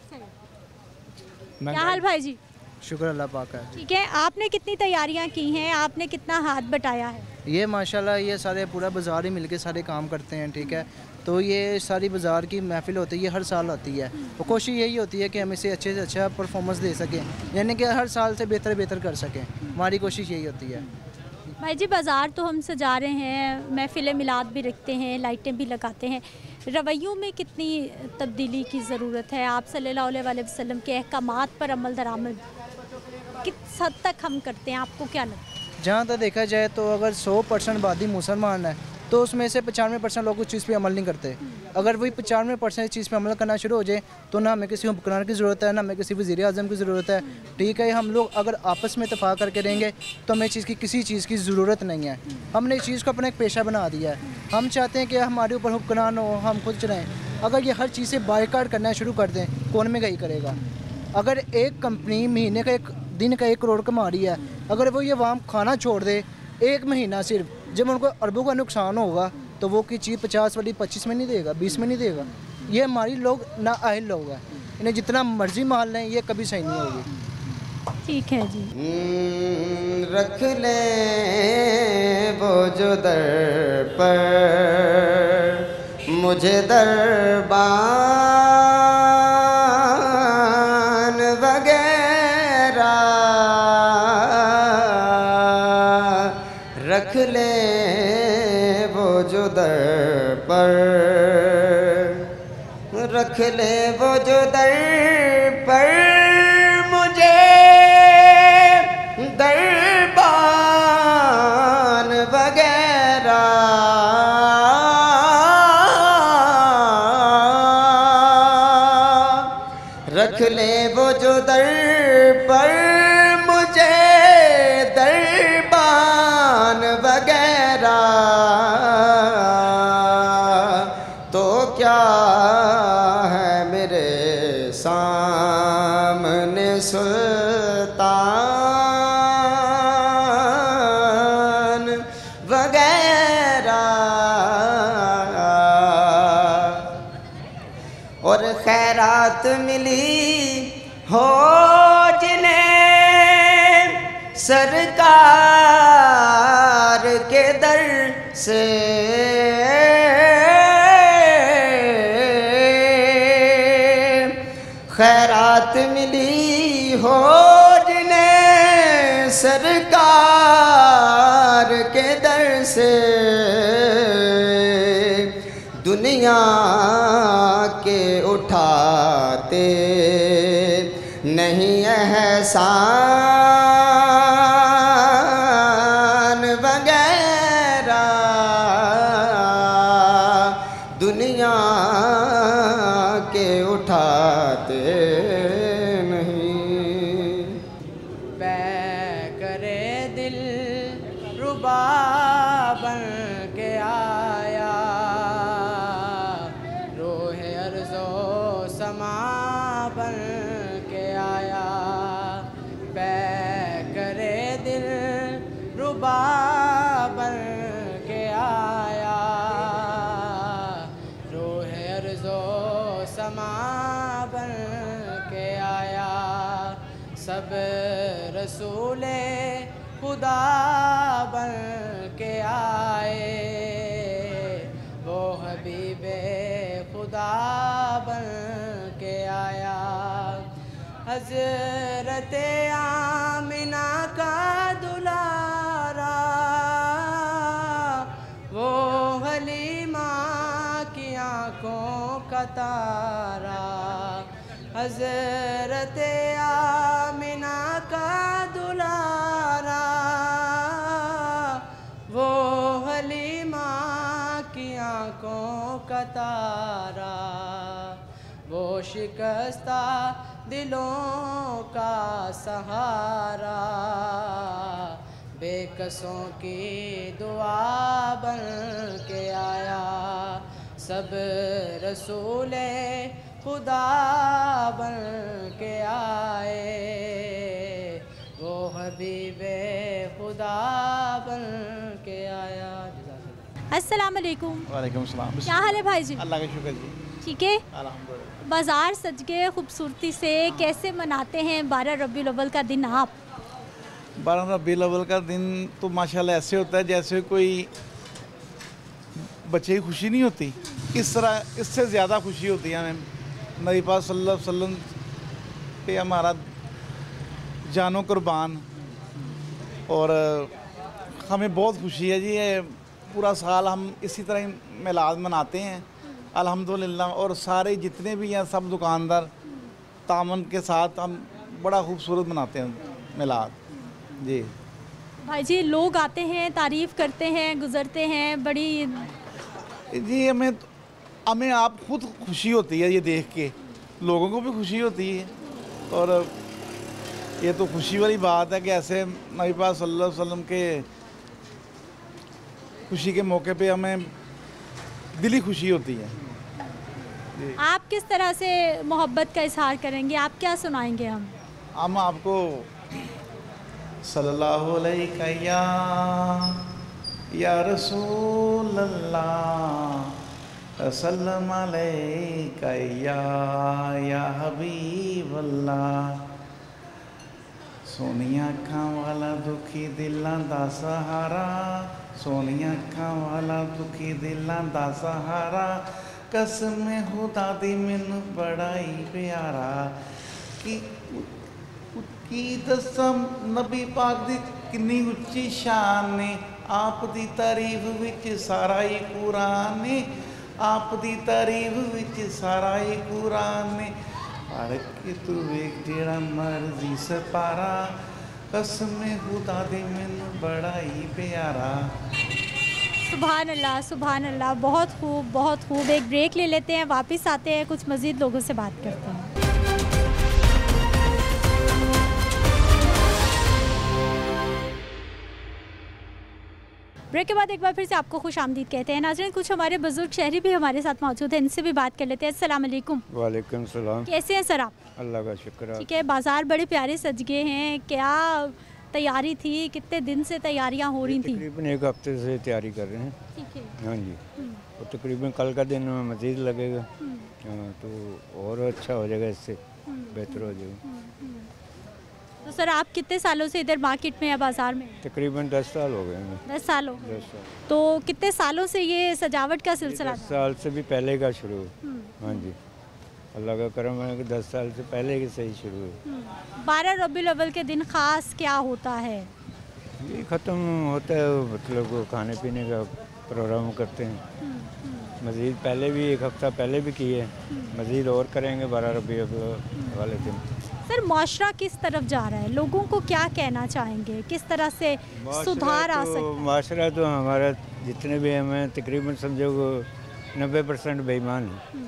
क्या हाल भाई जी? शुक्र अल्लाह पाक है। ठीक है, आपने कितनी तैयारियां की हैं, आपने कितना हाथ बटाया है? ये माशाल्लाह ये सारे पूरा बाज़ार ही मिलके सारे काम करते हैं, ठीक है। तो ये सारी बाज़ार की महफिल होती है, ये हर साल होती है। और कोशिश यही होती है कि हम इसे अच्छे से अच्छा परफॉर्मेंस दे सकें, यानी कि हर साल से बेहतर बेहतर कर सकें। हमारी कोशिश यही होती है। भाई जी, बाज़ार तो हम सजा रहे हैं, महफिल मिलाद भी रखते हैं, लाइटें भी लगाते हैं, रवैयों में कितनी तब्दीली की ज़रूरत है? आप सल्लल्लाहु अलैहि वसल्लम के अहकामात पर अमल दरामद किस हद तक हम करते हैं, आपको क्या लगता है? जहाँ तक देखा जाए तो अगर सौ परसेंट आबादी मुसलमान है तो उसमें से पचानवे परसेंट लोग उस चीज़ पे अमल नहीं करते। अगर वही पचानवे परसेंट चीज़ पे अमल करना शुरू हो जाए तो ना हमें किसी हुक्मरान की ज़रूरत है, ना हमें किसी वज़ीर आज़म की ज़रूरत है, ठीक है। हम लोग अगर आपस में इत्तेफाक करके रहेंगे तो हमें चीज़ की किसी चीज़ की ज़रूरत नहीं है। हमने इस चीज़ को अपना एक पेशा बना दिया है। हम चाहते हैं कि हमारे ऊपर हुक्मरान हो, हम खुद चलाएँ। अगर ये हर चीज़ से बायकाट करना शुरू कर दें, कौन महंगाई करेगा? अगर एक कंपनी महीने का एक दिन का एक करोड़ कमा रही है, अगर वो ये वाम खाना छोड़ दे एक महीना सिर्फ, जब उनको अरबों का नुकसान होगा तो वो की चीज़ पचास वाली पच्चीस में नहीं देगा, बीस में नहीं देगा। ये हमारी लोग नाअहल लोग हैं, इन्हें जितना मर्जी माल लें ये कभी सही नहीं होगी। ठीक है जी। रख ले वो जो दर पर मुझे दरबान वगैरह वो जो दर पर, रख ले वो जो दर पर मुझे दरबान वगैरह, रख ले वो जो दर पर मुझे दरबान वगैरह, तो क्या है मेरे सामने सुल्तान वगैरह। और खैरात मिली हो जिन्हें सरकार के दर से, खैरात मिली हो जिन्हें सरकार के दर से, दुनिया के उठाते नहीं एहसान वगैरह, दुनिया के उठाते नहीं। बै करे दिल रुबा बन के आया, रोहे अर्ज़ो समा बन के आया, बै करे दिल रुबा बन के आया, रोहे अर्ज़ो समा बन के आया, सब रसूले खुदा बन के आए, वो हबीबे खुदा बन के आया, हज़रत आमिना का दुलारा, वो हलीमा की आँखों का तारा, हज़रत आमिना का दुलारा, वो हलीमा की आँखों का तारा, वो शिकस्ता दिलों का सहारा, बेकसों की दुआ बन के आया, सब रसूले खुदा बन के आए, वो हबीबे खुदा बन के आया। अस्सलाम वालेकुम। वालेकुम सलाम। क्या हाल है भाई जी? अल्लाह का शुक्र जी। ठीक है। अल्हम्दुलिल्लाह। बाज़ार सज गए खूबसूरती से, कैसे मनाते हैं बारह रबीउल अव्वल का दिन आप? बारह रबीउल अव्वल का दिन तो माशाल्लाह ऐसे होता है जैसे कोई बच्चे की खुशी नहीं होती, इस तरह इससे ज़्यादा खुशी होती है हमें। नबी पाक सल्लल्लाहु अलैहि वसल्लम पे हमारा जानो कुर्बान, और हमें बहुत खुशी है जी। ये पूरा साल हम इसी तरह ही मिलाद मनाते हैं अल्हम्दुलिल्लाह, और सारे जितने भी हैं सब दुकानदार तामन के साथ हम बड़ा खूबसूरत मनाते हैं मिलाद जी। भाई जी लोग आते हैं, तारीफ़ करते हैं, गुज़रते हैं, बड़ी जी हमें हमें आप खुद खुशी होती है ये देख के, लोगों को भी खुशी होती है, और ये तो खुशी वाली बात है कि ऐसे नबी पाक सल्लल्लाहु अलैहि वसल्लम के खुशी के मौके पे हमें दिली खुशी होती है। आप किस तरह से मोहब्बत का इजहार करेंगे, आप क्या सुनाएंगे? हम हम आपको सल्लल्लाहु अलैहि या या रसूल अल्लाह सल्लम अलैका या या हबीब अल्लाह, सोनिया अखां वाला दुखी दिलां दा सहारा, सोनिया अखां वाला दुखी दिलां दा सहारा, कसम खुदा दी मैनू बड़ा ही प्यारा। कि की दसां नबी पाक दी किन्नी उच्ची शान ने, आप दी तारीफ विच सारा ही कुरान ने, आप दी तारीफ विच सारा ही कुरान ने, पढ़ के तू वेख जेड़ा मर्जी सपारा, कसम खुदा दे मैनू बड़ा ही प्यारा। सुभान अल्लाह, सुभान अल्लाह, बहुत खूब, बहुत खूब। एक ब्रेक ले लेते हैं, वापस आते हैं, कुछ मज़ीद लोगों से बात करते हैं। ब्रेक के बाद एक बार फिर से आपको खुश आमदीद कहते हैं। नाज़रीन, कुछ हमारे बुजुर्ग शहरी भी हमारे साथ मौजूद हैं, इनसे भी बात कर लेते हैं। अस्सलाम वालेकुम। वालेकुम सलाम। कैसे हैं सर आप? अल्लाह का शुक्र है। ठीक है, बाज़ार बड़े प्यारे सज गए हैं, क्या तैयारी थी, कितने दिन से तैयारियां हो रही थी? तकरीबन एक हफ्ते से तैयारी कर रहे हैं। ठीक है। हाँ जी, और तकरीबन कल का दिन मज़ीद लगेगा। हाँ, तो और अच्छा हो जाएगा, इससे बेहतर हो जाएगा। तो सर आप कितने सालों से इधर मार्केट में या बाज़ार में? तकरीबन दस साल हो गए हैं। दस साल हो गए। दस साल। तो कितने सालों से ये सजावट का सिलसिला? दस साल से भी पहले का शुरू। हाँ जी, अल्लाह का करम है कि दस साल से पहले के सही शुरू है। बारह रबीउल अव्वल के दिन ख़ास क्या होता है? ये ख़त्म होता है, मतलब वो खाने पीने का प्रोग्राम करते हैं। मज़ीद पहले भी एक हफ़्ता पहले भी किए, मज़ीद और करेंगे बारह रबीउल अव्वल वाले दिन। सर माशरा किस तरफ जा रहा है, लोगों को क्या कहना चाहेंगे, किस तरह से सुधार आ सकता है? माशरा तो हमारा जितने भी हमें तकरीबन समझो नब्बे परसेंट बेईमान है।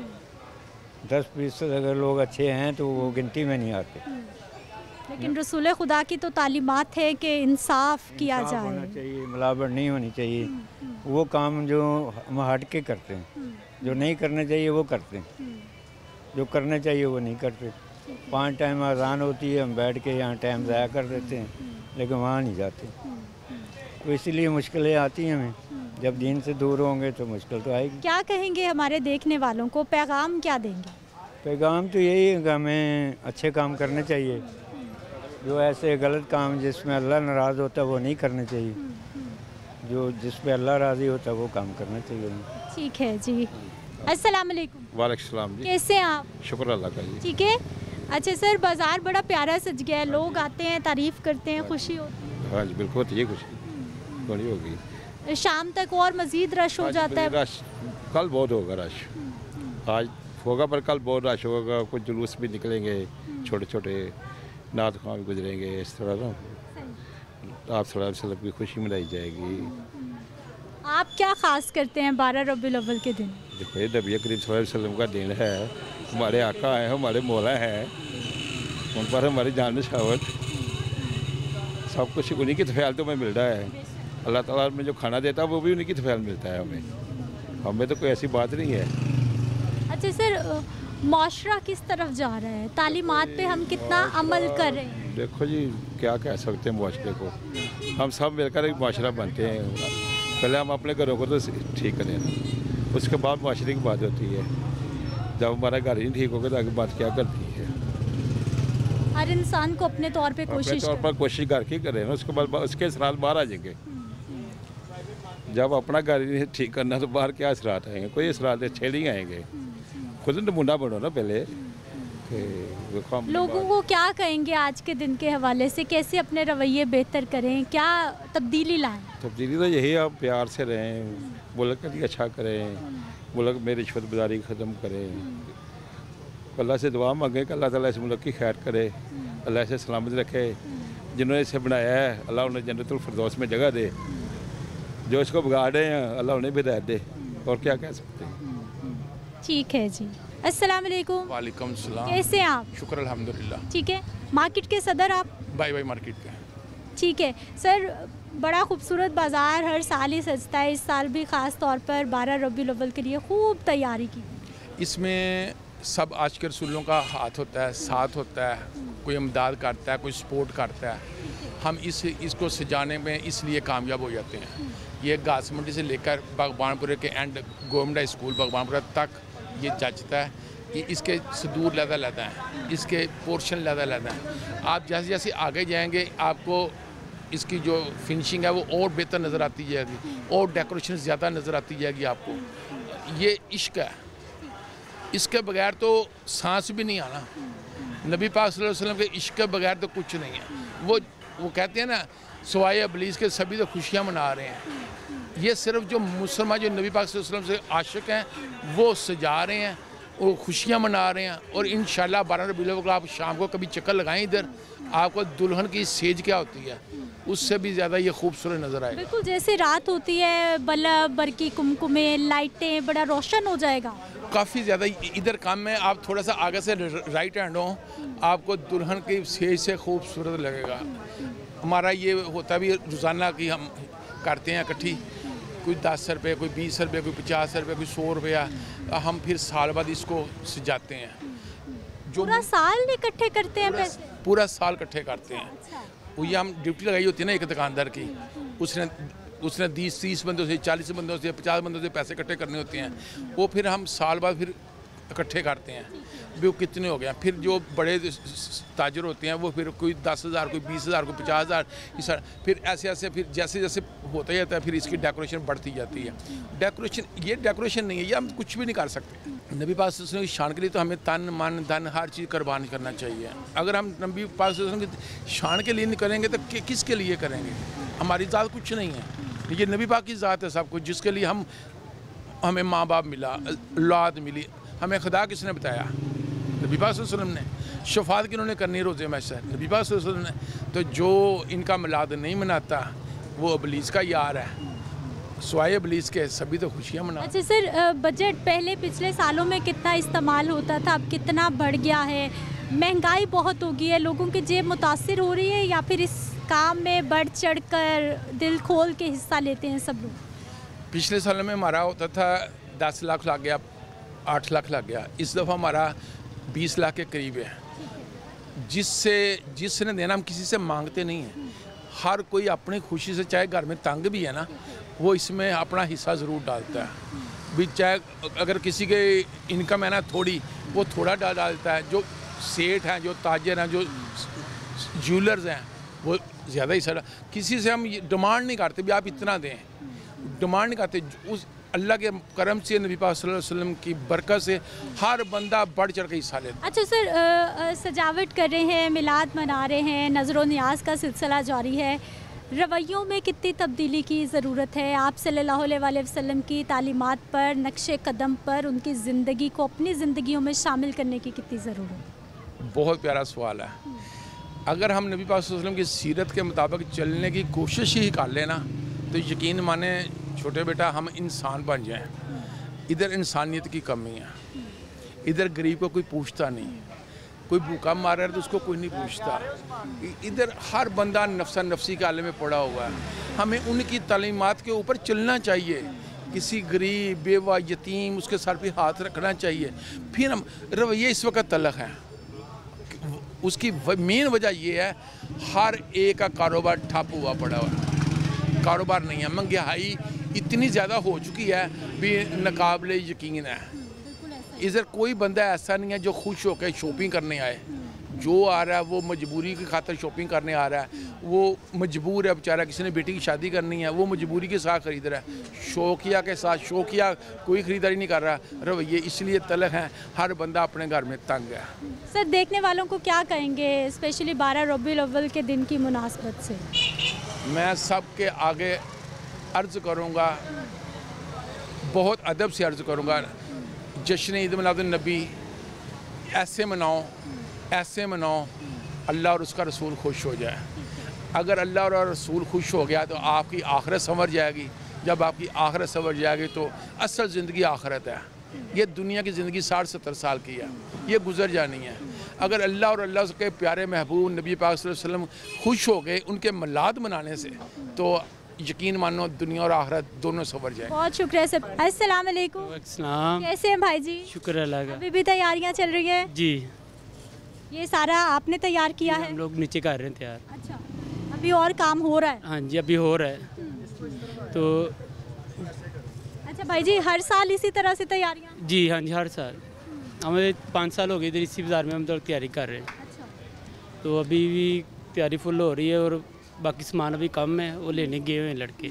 दस फीसद अगर लोग अच्छे हैं तो वो गिनती में नहीं आते। लेकिन रसूल खुदा की तो तालीमात है कि इंसाफ किया इंसाफ जाए, होना चाहिए, मिलावट नहीं होनी चाहिए। वो काम जो हम हट के करते हैं, जो नहीं करना चाहिए वो करते हैं, जो करना चाहिए वो नहीं करते। पाँच टाइम अजान होती है, हम बैठ के यहाँ टाइम ज़ाया कर देते हैं, लेकिन वहाँ नहीं जाते। तो इसीलिए मुश्किलें आती हैं हमें। जब दीन से दूर होंगे तो मुश्किल तो आएगी। क्या कहेंगे हमारे देखने वालों को, पैगाम क्या देंगे? पैगाम तो यही है कि हमें अच्छे काम करने चाहिए, जो ऐसे गलत काम जिसमें अल्लाह नाराज़ होता है वो नहीं करने चाहिए, जो जिस पे अल्लाह राज़ी होता है वो काम करना चाहिए। ठीक है जी। अस्सलाम वालेकुम। वालेकुम सलाम जी। कैसे हैं आप? शुक्र अल्लाह का जी। ठीक है। अच्छा सर, बाज़ार बड़ा प्यारा सज गया है, लोग आते हैं, तारीफ़ करते हैं, खुशी होती है। हाँ जी, बिल्कुल होती है खुशी, बड़ी होगी। शाम तक और मज़ीद रश हो जाता है? रश कल बहुत होगा, रश आज होगा पर कल बहुत रश होगा। कुछ जुलूस भी निकलेंगे, छोटे छोटे नात खां भी गुजरेंगे, इस तरह ना आप थोड़ा सा की खुशी मनाई जाएगी। आप क्या ख़ास करते हैं बारह रबीउल अव्वल के दिन? देखो ये नबी करीम सल्लल्लाहु अलैहि वसल्लम का दिन है, हमारे आका हैं, हमारे मौला हैं, उन पर हमारी जान निशावत, सब कुछ उन्हीं की तफ़ैल तो हमें मिल रहा है। अल्लाह ताला में जो खाना देता है वो भी उन्हीं की तफ़ैल मिलता है हमें, हमें तो कोई ऐसी बात नहीं है। अच्छा सर, माशरा किस तरफ जा रहा है, तालीमात पे हम कितना अमल कर रहे हैं? देखो जी, क्या कह सकते हैं माशरे को, हम सब मिलकर एक माशरा बनते हैं। पहले हम अपने घरों को तो ठीक करें, उसके बाद माशरे की बात होती है। जब हमारा घर ही ठीक होगा तो आगे बात क्या करती है? हर इंसान को अपने तौर पे कोशिश अपने तौर पर कोशिश करके करें ना, उसके बाद उसके असरात बाहर आ जाएंगे। जब अपना घर ही ठीक करना तो बाहर क्या असरात आएंगे? कोई असरात अच्छे नहीं आएंगे। खुद नमूना बनो ना पहले। लोगों को क्या कहेंगे आज के दिन के हवाले से, कैसे अपने रवैये बेहतर करें, क्या तब्दीली लाएं? तब्दीली तो यही, आप प्यार से रहें, मुल्क के लिए अच्छा करें, मुल्क में रिश्वत बाज़ारी ख़त्म करें, अल्लाह से दुआ मांगें कि अल्लाह ताला इस मुल्क की खैर करे, अल्लाह से सलामत रखे। जिन्होंने इसे बनाया है अल्लाह उन्हें जन्नतुल फिरदौस में जगह दे, जो इसको बिगाड़ रहे हैं अल्लाह उन्हें भी हिदायत दे, और क्या कह सकते हैं। ठीक है जी। अस्सलाम वालेकुम। वालेकुम सलाम। कैसे हैं आप? शुक्र अल्हम्दुलिल्लाह। ठीक है। मार्केट के सदर आप? बाई बाई मार्केट के। ठीक है सर, बड़ा खूबसूरत बाज़ार हर साल ही सजता है, इस साल भी ख़ास तौर पर बारह रबीउल अव्वल के लिए खूब तैयारी की। इसमें सब आज के रसूलों का हाथ होता है, साथ होता है, कोई इमदाद करता है, कोई सपोर्ट करता है। हम इस इसको सजाने में इसलिए कामयाब हो जाते हैं। ये घास मंडी से लेकर बागबानपुरे के end government high school Baghbanpura तक ये जचता है। ये इसके सदूर लदा लदा है, इसके पोर्शन लदा लदा है। आप जैसे जैसे आगे जाएंगे आपको इसकी जो फिनिशिंग है वो और बेहतर नज़र आती जाएगी, और डेकोरेशन ज़्यादा नज़र आती जाएगी आपको। ये इश्क है, इसके बगैर तो सांस भी नहीं आना। नबी पाक सल्लल्लाहु अलैहि वसल्लम के इश्क के बगैर तो कुछ नहीं है। वो वो कहते हैं ना सवाए अबलीस के सभी तो खुशियाँ मना रहे हैं। ये सिर्फ जो मुसलमान जो नबी पाक सल्लल्लाहु अलैहि वसल्लम से आशिक हैं वो सजा रहे हैं, वो खुशियाँ मना रहे हैं। और इंशाल्लाह बारह रबीउल अव्वल आप शाम को कभी चक्कर लगाएं इधर, आपको दुल्हन की सेज क्या होती है उससे भी ज़्यादा ये खूबसूरत नज़र आएगा। बिल्कुल जैसे रात होती है, बल्ब बरकी कुमकुमे लाइटें, बड़ा रोशन हो जाएगा। काफ़ी ज़्यादा इधर काम में आप थोड़ा सा आगे से राइट हैंड हो, आपको दुल्हन की सेज से खूबसूरत लगेगा। हमारा ये होता भी रोज़ाना की हम करते हैं इकट्ठी, कोई दस रुपये, कोई बीस रुपये, कोई पचास रुपये, कोई सौ रुपया, हम फिर साल बाद इसको सजाते हैं। जो पूरा साल इकट्ठे करते हैं पूरा, पूरा साल इकट्ठे करते हैं। वो ये हम ड्यूटी लगाई होती है ना एक दुकानदार की, उसने उसने बीस तीस बंदों से, चालीस बंदों से, पचास बंदों से पैसे इकट्ठे करने होते हैं, वो फिर हम साल बाद फिर इकट्ठे करते हैं भी वो कितने हो गए। फिर जो बड़े ताजर होते हैं वो फिर कोई दस हज़ार, कोई बीस हज़ार, कोई पचास हज़ार, फिर ऐसे ऐसे फिर जैसे जैसे होता जाता है फिर इसकी डेकोरेशन बढ़ती जाती है। डेकोरेशन ये डेकोरेशन नहीं है, ये हम कुछ भी नहीं कर सकते। नबी पाक सल्लल्लाहु अलैहि वसल्लम की शान के लिए तो हमें तन मन धन हर चीज़ कुर्बान करना चाहिए। अगर हम नबी पाक सल्लल्लाहु अलैहि वसल्लम की शान के लिए नहीं करेंगे तो कि, किसके लिए करेंगे? हमारी ज़ात कुछ नहीं है, ये नबी पाक की ज़ात है सब कुछ, जिसके लिए हम हमें माँ बाप मिला, औलाद मिली, हमें खुदा किसने बताया? नबी पाक सल्लल्लाहु अलैहि वसल्लम ने। शफात किन्होंने करनी रोज़े महशर? नबी पाक सल्लल्लाहु अलैहि वसल्लम ने। तो जो इनका मिलाद नहीं मनाता वो अबलीस का यार है, स्वाय अबलीस के सभी तो खुशियाँ मना। अच्छा सर, बजट पहले पिछले सालों में कितना इस्तेमाल होता था, अब कितना बढ़ गया है? महंगाई बहुत हो गई है, लोगों की जेब मुतासिर हो रही है या फिर इस काम में बढ़ चढ़ कर दिल खोल के हिस्सा लेते हैं सब लोग? पिछले सालों में हमारा होता था दस लाख लग गया, आठ लाख लग गया, इस दफ़ा हमारा बीस लाख के करीब है। जिससे जिसने देना हम किसी से मांगते नहीं हैं, हर कोई अपनी खुशी से, चाहे घर में तंग भी है ना, वो इसमें अपना हिस्सा ज़रूर डालता है। भी चाहे अगर किसी के इनकम है ना थोड़ी, वो थोड़ा डाल डालता है। जो सेठ हैं, जो ताजर हैं, जो ज्वेलर्स हैं, वो ज़्यादा हिस्सा। किसी से हम डिमांड नहीं करते भी आप इतना दें, डिमांड नहीं करते। उस अल्लाह के करम से, नबी पाक सल्लल्लाहु अलैहि वसल्लम की बरकत से हर बंदा बढ़ चढ़ के हिस्सा लेता है। अच्छा सर, आ, आ, सजावट कर रहे हैं, मिलाद मना रहे हैं, नज़र नियाज का सिलसिला जारी है, रवैयों में कितनी तब्दीली की ज़रूरत है? आप सल्लल्लाहु अलैहि वसल्लम की तालीमात पर, नक्शे कदम पर उनकी ज़िंदगी को अपनी ज़िंदगियों में शामिल करने की कितनी ज़रूरत? बहुत प्यारा सवाल है। अगर हम नबी पाक सल्लल्लाहु अलैहि वसल्लम की सीरत के मुताबिक चलने की कोशिश ही कर लेना तो यकीन माने छोटे बेटा हम इंसान बन जाएं। इधर इंसानियत की कमी है, इधर गरीब को कोई पूछता नहीं, कोई भूखा मार रहा है तो उसको कोई नहीं पूछता। इधर हर बंदा नफ्सा नफसी के आलम में पड़ा हुआ है। हमें उनकी तालीमात के ऊपर चलना चाहिए। किसी गरीब, बेवा, यतीम उसके सर पे हाथ रखना चाहिए। फिर हम रवैये इस वक्त तलख हैं, उसकी मेन वजह ये है हर एक का कारोबार ठप हुआ पड़ा हुआ है, कारोबार नहीं है। महंगाई इतनी ज़्यादा हो चुकी है भी नाकाबिले यकीन है। इधर कोई बंदा ऐसा नहीं है जो खुश होकर शॉपिंग करने आए। जो आ रहा है वो मजबूरी की खातर शॉपिंग करने आ रहा है, वो मजबूर है बेचारा। किसी ने बेटी की शादी करनी है, वो मजबूरी के साथ ख़रीद रहा है। शौकिया के साथ शौकिया कोई ख़रीदारी नहीं कर रहा। रवैये इसलिए तलख हैं, हर बंदा अपने घर में तंग है। सर, देखने वालों को क्या कहेंगे, स्पेशली बारह रबीउल अव्वल के दिन की मुनासबत से? मैं सब के आगे अर्ज़ करूँगा, बहुत अदब से अर्ज़ करूँगा, जश्न ईद मिलादुन नबी ऐसे मनाओ, ऐसे मनाओ अल्लाह और उसका रसूल खुश हो जाए। अगर अल्लाह और रसूल खुश हो गया तो आपकी आखिरत संवर जाएगी। जब आपकी आखिरत संवर जाएगी तो असल ज़िंदगी आखिरत है। ये दुनिया की ज़िंदगी साठ सत्तर साल की है, ये गुजर जानी है। अगर अल्लाह और अल्लाह के प्यारे महबूब नबी पाक सल्लल्लाहु अलैहि वसल्लम खुश हो गए उनके मिलाद मनाने से, तो यकीन मानो दुनिया और आखिरत दोनों सवर जाए। बहुत शुक्रिया सर। अस्सलाम वालेकुम। कैसे हैं भाई जी? शुक्र अल्लाह का। अभी भी तैयारियां चल रही हैं? जी। ये सारा आपने तैयार किया है? हम लोग नीचे कर रहे हैं तैयार। अच्छा, अभी और काम हो रहा है? हाँ जी, अभी हो रहा है। तो अच्छा भाई जी, हर साल इसी तरह से तैयारियाँ? जी हाँ जी, हर साल। हमें पाँच साल हो गए इधर इसी बाज़ार में हम तो तैयारी कर रहे हैं। अच्छा। तो अभी भी तैयारी फुल हो रही है और बाकी सामान अभी कम है, वो लेने गए हुए हैं लड़के।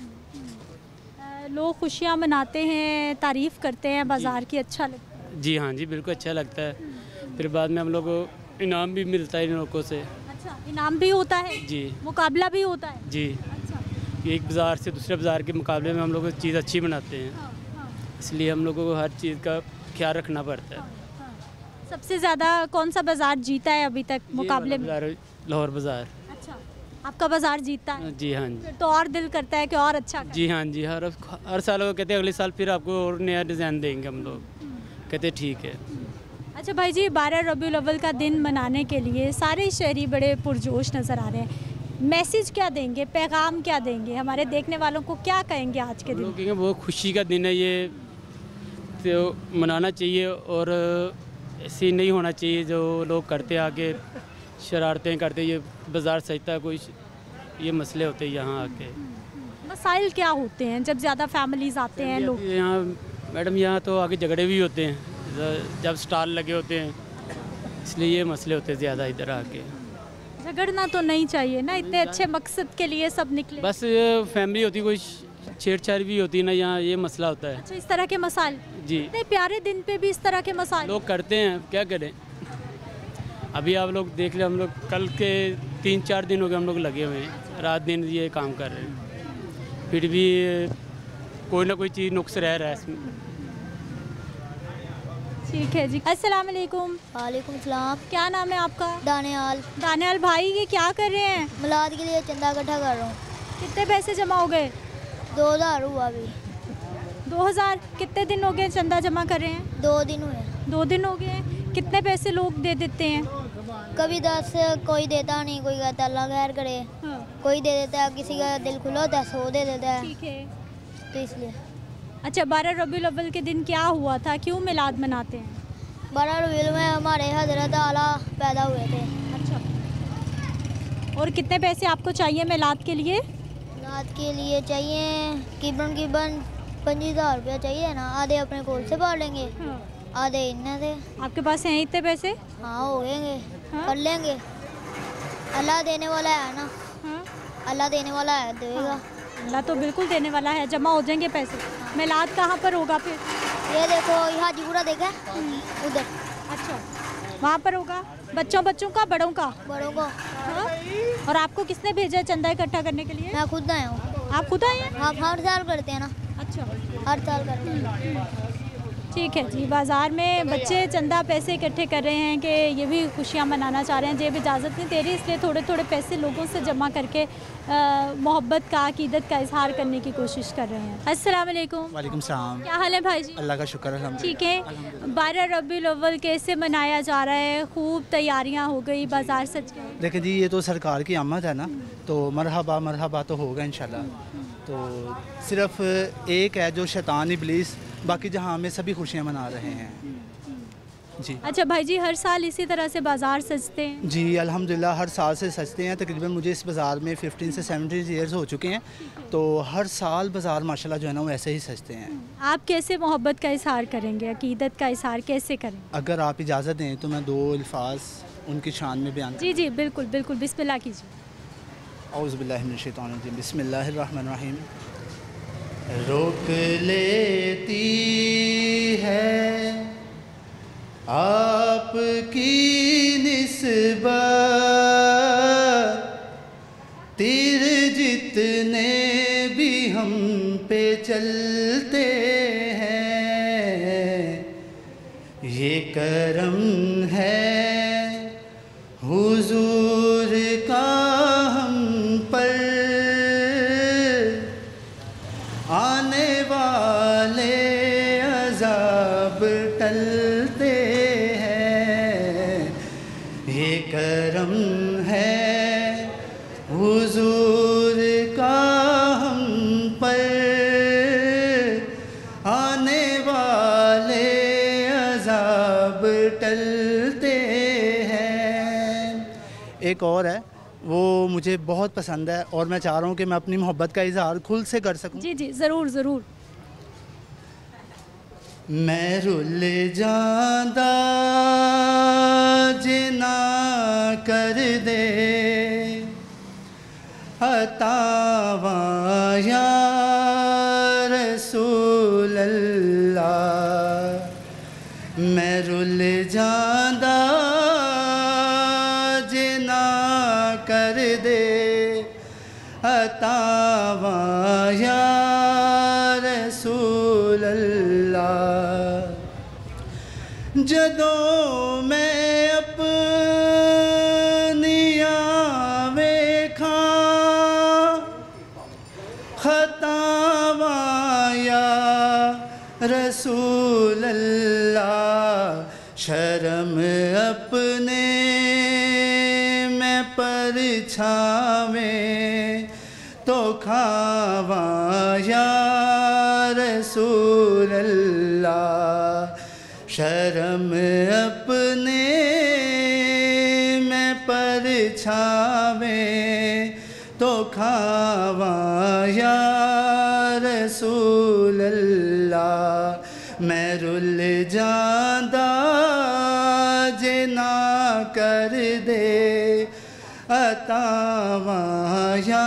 लोग खुशियाँ मनाते हैं, तारीफ़ करते हैं बाज़ार की, अच्छा लगता है? जी हाँ जी, बिल्कुल अच्छा लगता है। फिर बाद में हम लोग को इनाम भी मिलता है इन लोगों से। अच्छा, इनाम भी होता है जी, मुकाबला भी होता है जी। एक बाज़ार से दूसरे बाज़ार के मुकाबले में हम लोग चीज़ अच्छी बनाते हैं, इसलिए हम लोगों को हर चीज़ का ख्याल रखना पड़ता है। सबसे ज़्यादा कौन सा बाज़ार जीता है अभी तक मुकाबले में? बाज़ार लाहौर बाज़ार। अच्छा, आपका बाज़ार जीतता है? जी हाँ जी। फिर तो और दिल करता है कि और अच्छा करें। जी हाँ जी, हर हर साल वो कहते हैं अगले साल फिर आपको और नया डिज़ाइन देंगे हम लोग, कहते ठीक है। अच्छा भाई जी, बारह रबीउल अव्वल का दिन मनाने के लिए सारे शहरी बड़े पुरजोश नज़र आ रहे हैं। मैसेज क्या देंगे, पैगाम क्या देंगे, हमारे देखने वालों को क्या कहेंगे आज के दिन? लोग कहेंगे बहुत खुशी का दिन है ये, तो मनाना चाहिए और ऐसे नहीं होना चाहिए जो लोग करते आके शरारतें करते, ये बाज़ार सजता है कोई, ये मसले होते हैं यहाँ आके। मसाइल क्या होते हैं जब ज़्यादा फैमिलीज आते हैं लोग? यहाँ मैडम यहाँ तो आगे झगड़े भी होते हैं जब स्टॉल लगे होते हैं, इसलिए ये मसले होते हैं ज़्यादा इधर आके। झगड़ना तो नहीं चाहिए ना, इतने अच्छे मकसद के लिए सब निकले। बस फैमिली होती, कोई छेड़छाड़ भी होती है ना, यहाँ ये मसला होता है। अच्छा, इस तरह के मसाइल जी, इतने प्यारे दिन पे भी इस तरह के मसाइल लोग करते हैं, क्या करें। अभी आप लोग देख ले, हम लोग कल के तीन चार दिन हो गए हम लोग लगे हुए हैं, रात दिन ये काम कर रहे हैं, फिर भी कोई ना कोई चीज़ नुक्स रह रहा है इसमें। ठीक है जी। अस्सलाम वालेकुम। वालेकुम सलाम। क्या नाम है आपका? दानियाल। दानियाल भाई, ये क्या कर रहे हैं? मिलाद के लिए चंदा इकट्ठा कर रहा हूँ। कितने पैसे जमा हो गए? दो हज़ार हुआ अभी। दो हज़ार? कितने दिन हो गए चंदा जमा कर रहे हैं? दो दिन हुए। दो दिन हो गए। कितने पैसे लोग दे देते हैं? कभी दस, कोई देता नहीं, कोई कहता अल्लाह खैर करे। हाँ। कोई दे देता है, किसी का दिल खुला होता है सौ दे देता है। ठीक है, तो इसलिए। अच्छा, बारह रबीउल अव्वल के दिन क्या हुआ था, क्यों मिलाद मनाते हैं? बारह रबीउल में हमारे हज़रत आला पैदा हुए थे। अच्छा, और कितने पैसे आपको चाहिए मिलाद के लिए? मिलाद के लिए चाहिए किबन किबन पच्चीस हज़ार रुपया चाहिए ना, आधे अपने कोल से पार लेंगे। हाँ। आधे इन्हें थे। आपके पास हैं इतने पैसे? हाँ, हो गएंगे। हाँ? कर लेंगे, अल्लाह देने वाला है ना। हाँ? अल्लाह देने वाला है, देगा। हाँ। अल्लाह तो बिल्कुल देने वाला है, जमा हो जाएंगे पैसे। हाँ। मिलाद कहाँ पर होगा फिर? ये देखो, हाजीपुरा देखा उधर। अच्छा, वहाँ पर होगा। बच्चों बच्चों का, बड़ों का? बड़ों को। हाँ? और आपको किसने भेजा है चंदा इकट्ठा करने के लिए? मैं खुद आया हूँ। आप खुद आए हैं? आप हर साल करते हैं ना? अच्छा, हर साल करते हैं। ठीक है जी। बाज़ार में बच्चे चंदा पैसे इकट्ठे कर रहे हैं कि ये भी खुशियाँ मनाना चाह रहे हैं, जेब इजाज़त नहीं दे रही, इसलिए थोड़े थोड़े पैसे लोगों से जमा करके मोहब्बत का, अकीदत का इजहार करने की कोशिश कर रहे हैं। अस्सलाम वालेकुम। वालेकुम सलाम। क्या हाल है भाई जी? अल्लाह का शुक्र है। ठीक है। बारह रबीउल अव्वल कैसे मनाया जा रहा है? खूब तैयारियाँ हो गई, बाज़ार सज गए। देखिए जी, ये तो सरकार की आमद है ना, तो मरहबा मरहबा तो होगा इंशाल्लाह। तो सिर्फ एक है जो शैतान इब्लीस, बाकी जहाँ में सभी खुशियाँ मना रहे हैं जी। अच्छा भाई जी, हर साल इसी तरह से बाज़ार सजते हैं? जी अल्हम्दुलिल्लाह, हर साल से सजते हैं। तकरीबन मुझे इस बाज़ार में फिफ्टीन से सेवनटीन ईयर्स हो चुके हैं, तो हर साल बाज़ार माशाल्लाह जो है ना वो ऐसे ही सजते हैं। आप कैसे मोहब्बत का इजहार करेंगे, अकीदत का इजहार कैसे करेंगे? अगर आप इजाज़त दें तो मैं दो अल्फाज उनकी शान में बयान। जी जी बिल्कुल बिल्कुल, बिस्मिल्लाह कीजिए। औज़ु बिल्लाहि मिनश शैतानिर रजीम, बिस्मिल्लाहिर रहमानिर रहीम। रोक लेती है आपकी निस्बत, तीर जितने भी हम पे चलते हैं, ये करम है हुजूर का हम पर, आने वाले अज़ाब टलते हैं, ये करम है हुजूर का हम पर, आने वाले अज़ाब टलते हैं। एक और है, वो मुझे बहुत पसंद है और मैं चाह रहा हूँ कि मैं अपनी मोहब्बत का इजहार खुल से कर सकूँ। जी जी ज़रूर ज़रूर। मैं रुल जांदा जिना कर दे अतावा या रसूल अल्लाह, मैं रुल जांदा जिना अतावा या रसूल अल्लाह। जदों मैं अपनिया वेखा खतावा या रसूल अल्लाह। शर्म अपने में परछावे तो खावा या रसूल अल्लाह। शर्म अपने में परछावे तो खावा या रसूल अल्लाह। मैं रुल जांदा जे ना कर दे अतावा या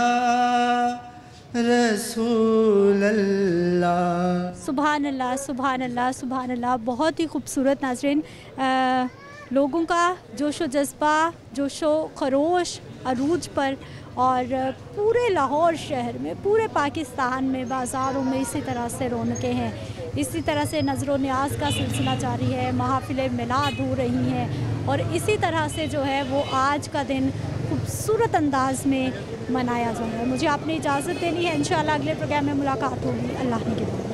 रसूल अल्लाह। सुभान अल्लाह, सुभान अल्लाह, सुभान अल्लाह। बहुत ही खूबसूरत नाज़रीन, लोगों का जोशो जज्बा, जोशो खरोश अरूज पर, और पूरे लाहौर शहर में, पूरे पाकिस्तान में बाज़ारों में इसी तरह से रौनकें हैं। इसी तरह से नज़र न्याज़ का सिलसिला जारी है, महफ़िल मिलाद हो रही हैं, और इसी तरह से जो है वो आज का दिन खूबसूरत अंदाज़ में मनाया जा रहा है। मुझे आपने इजाज़त देनी है, इंशाअल्लाह अगले प्रोग्राम में मुलाकात होगी। अल्लाह ने के बाद।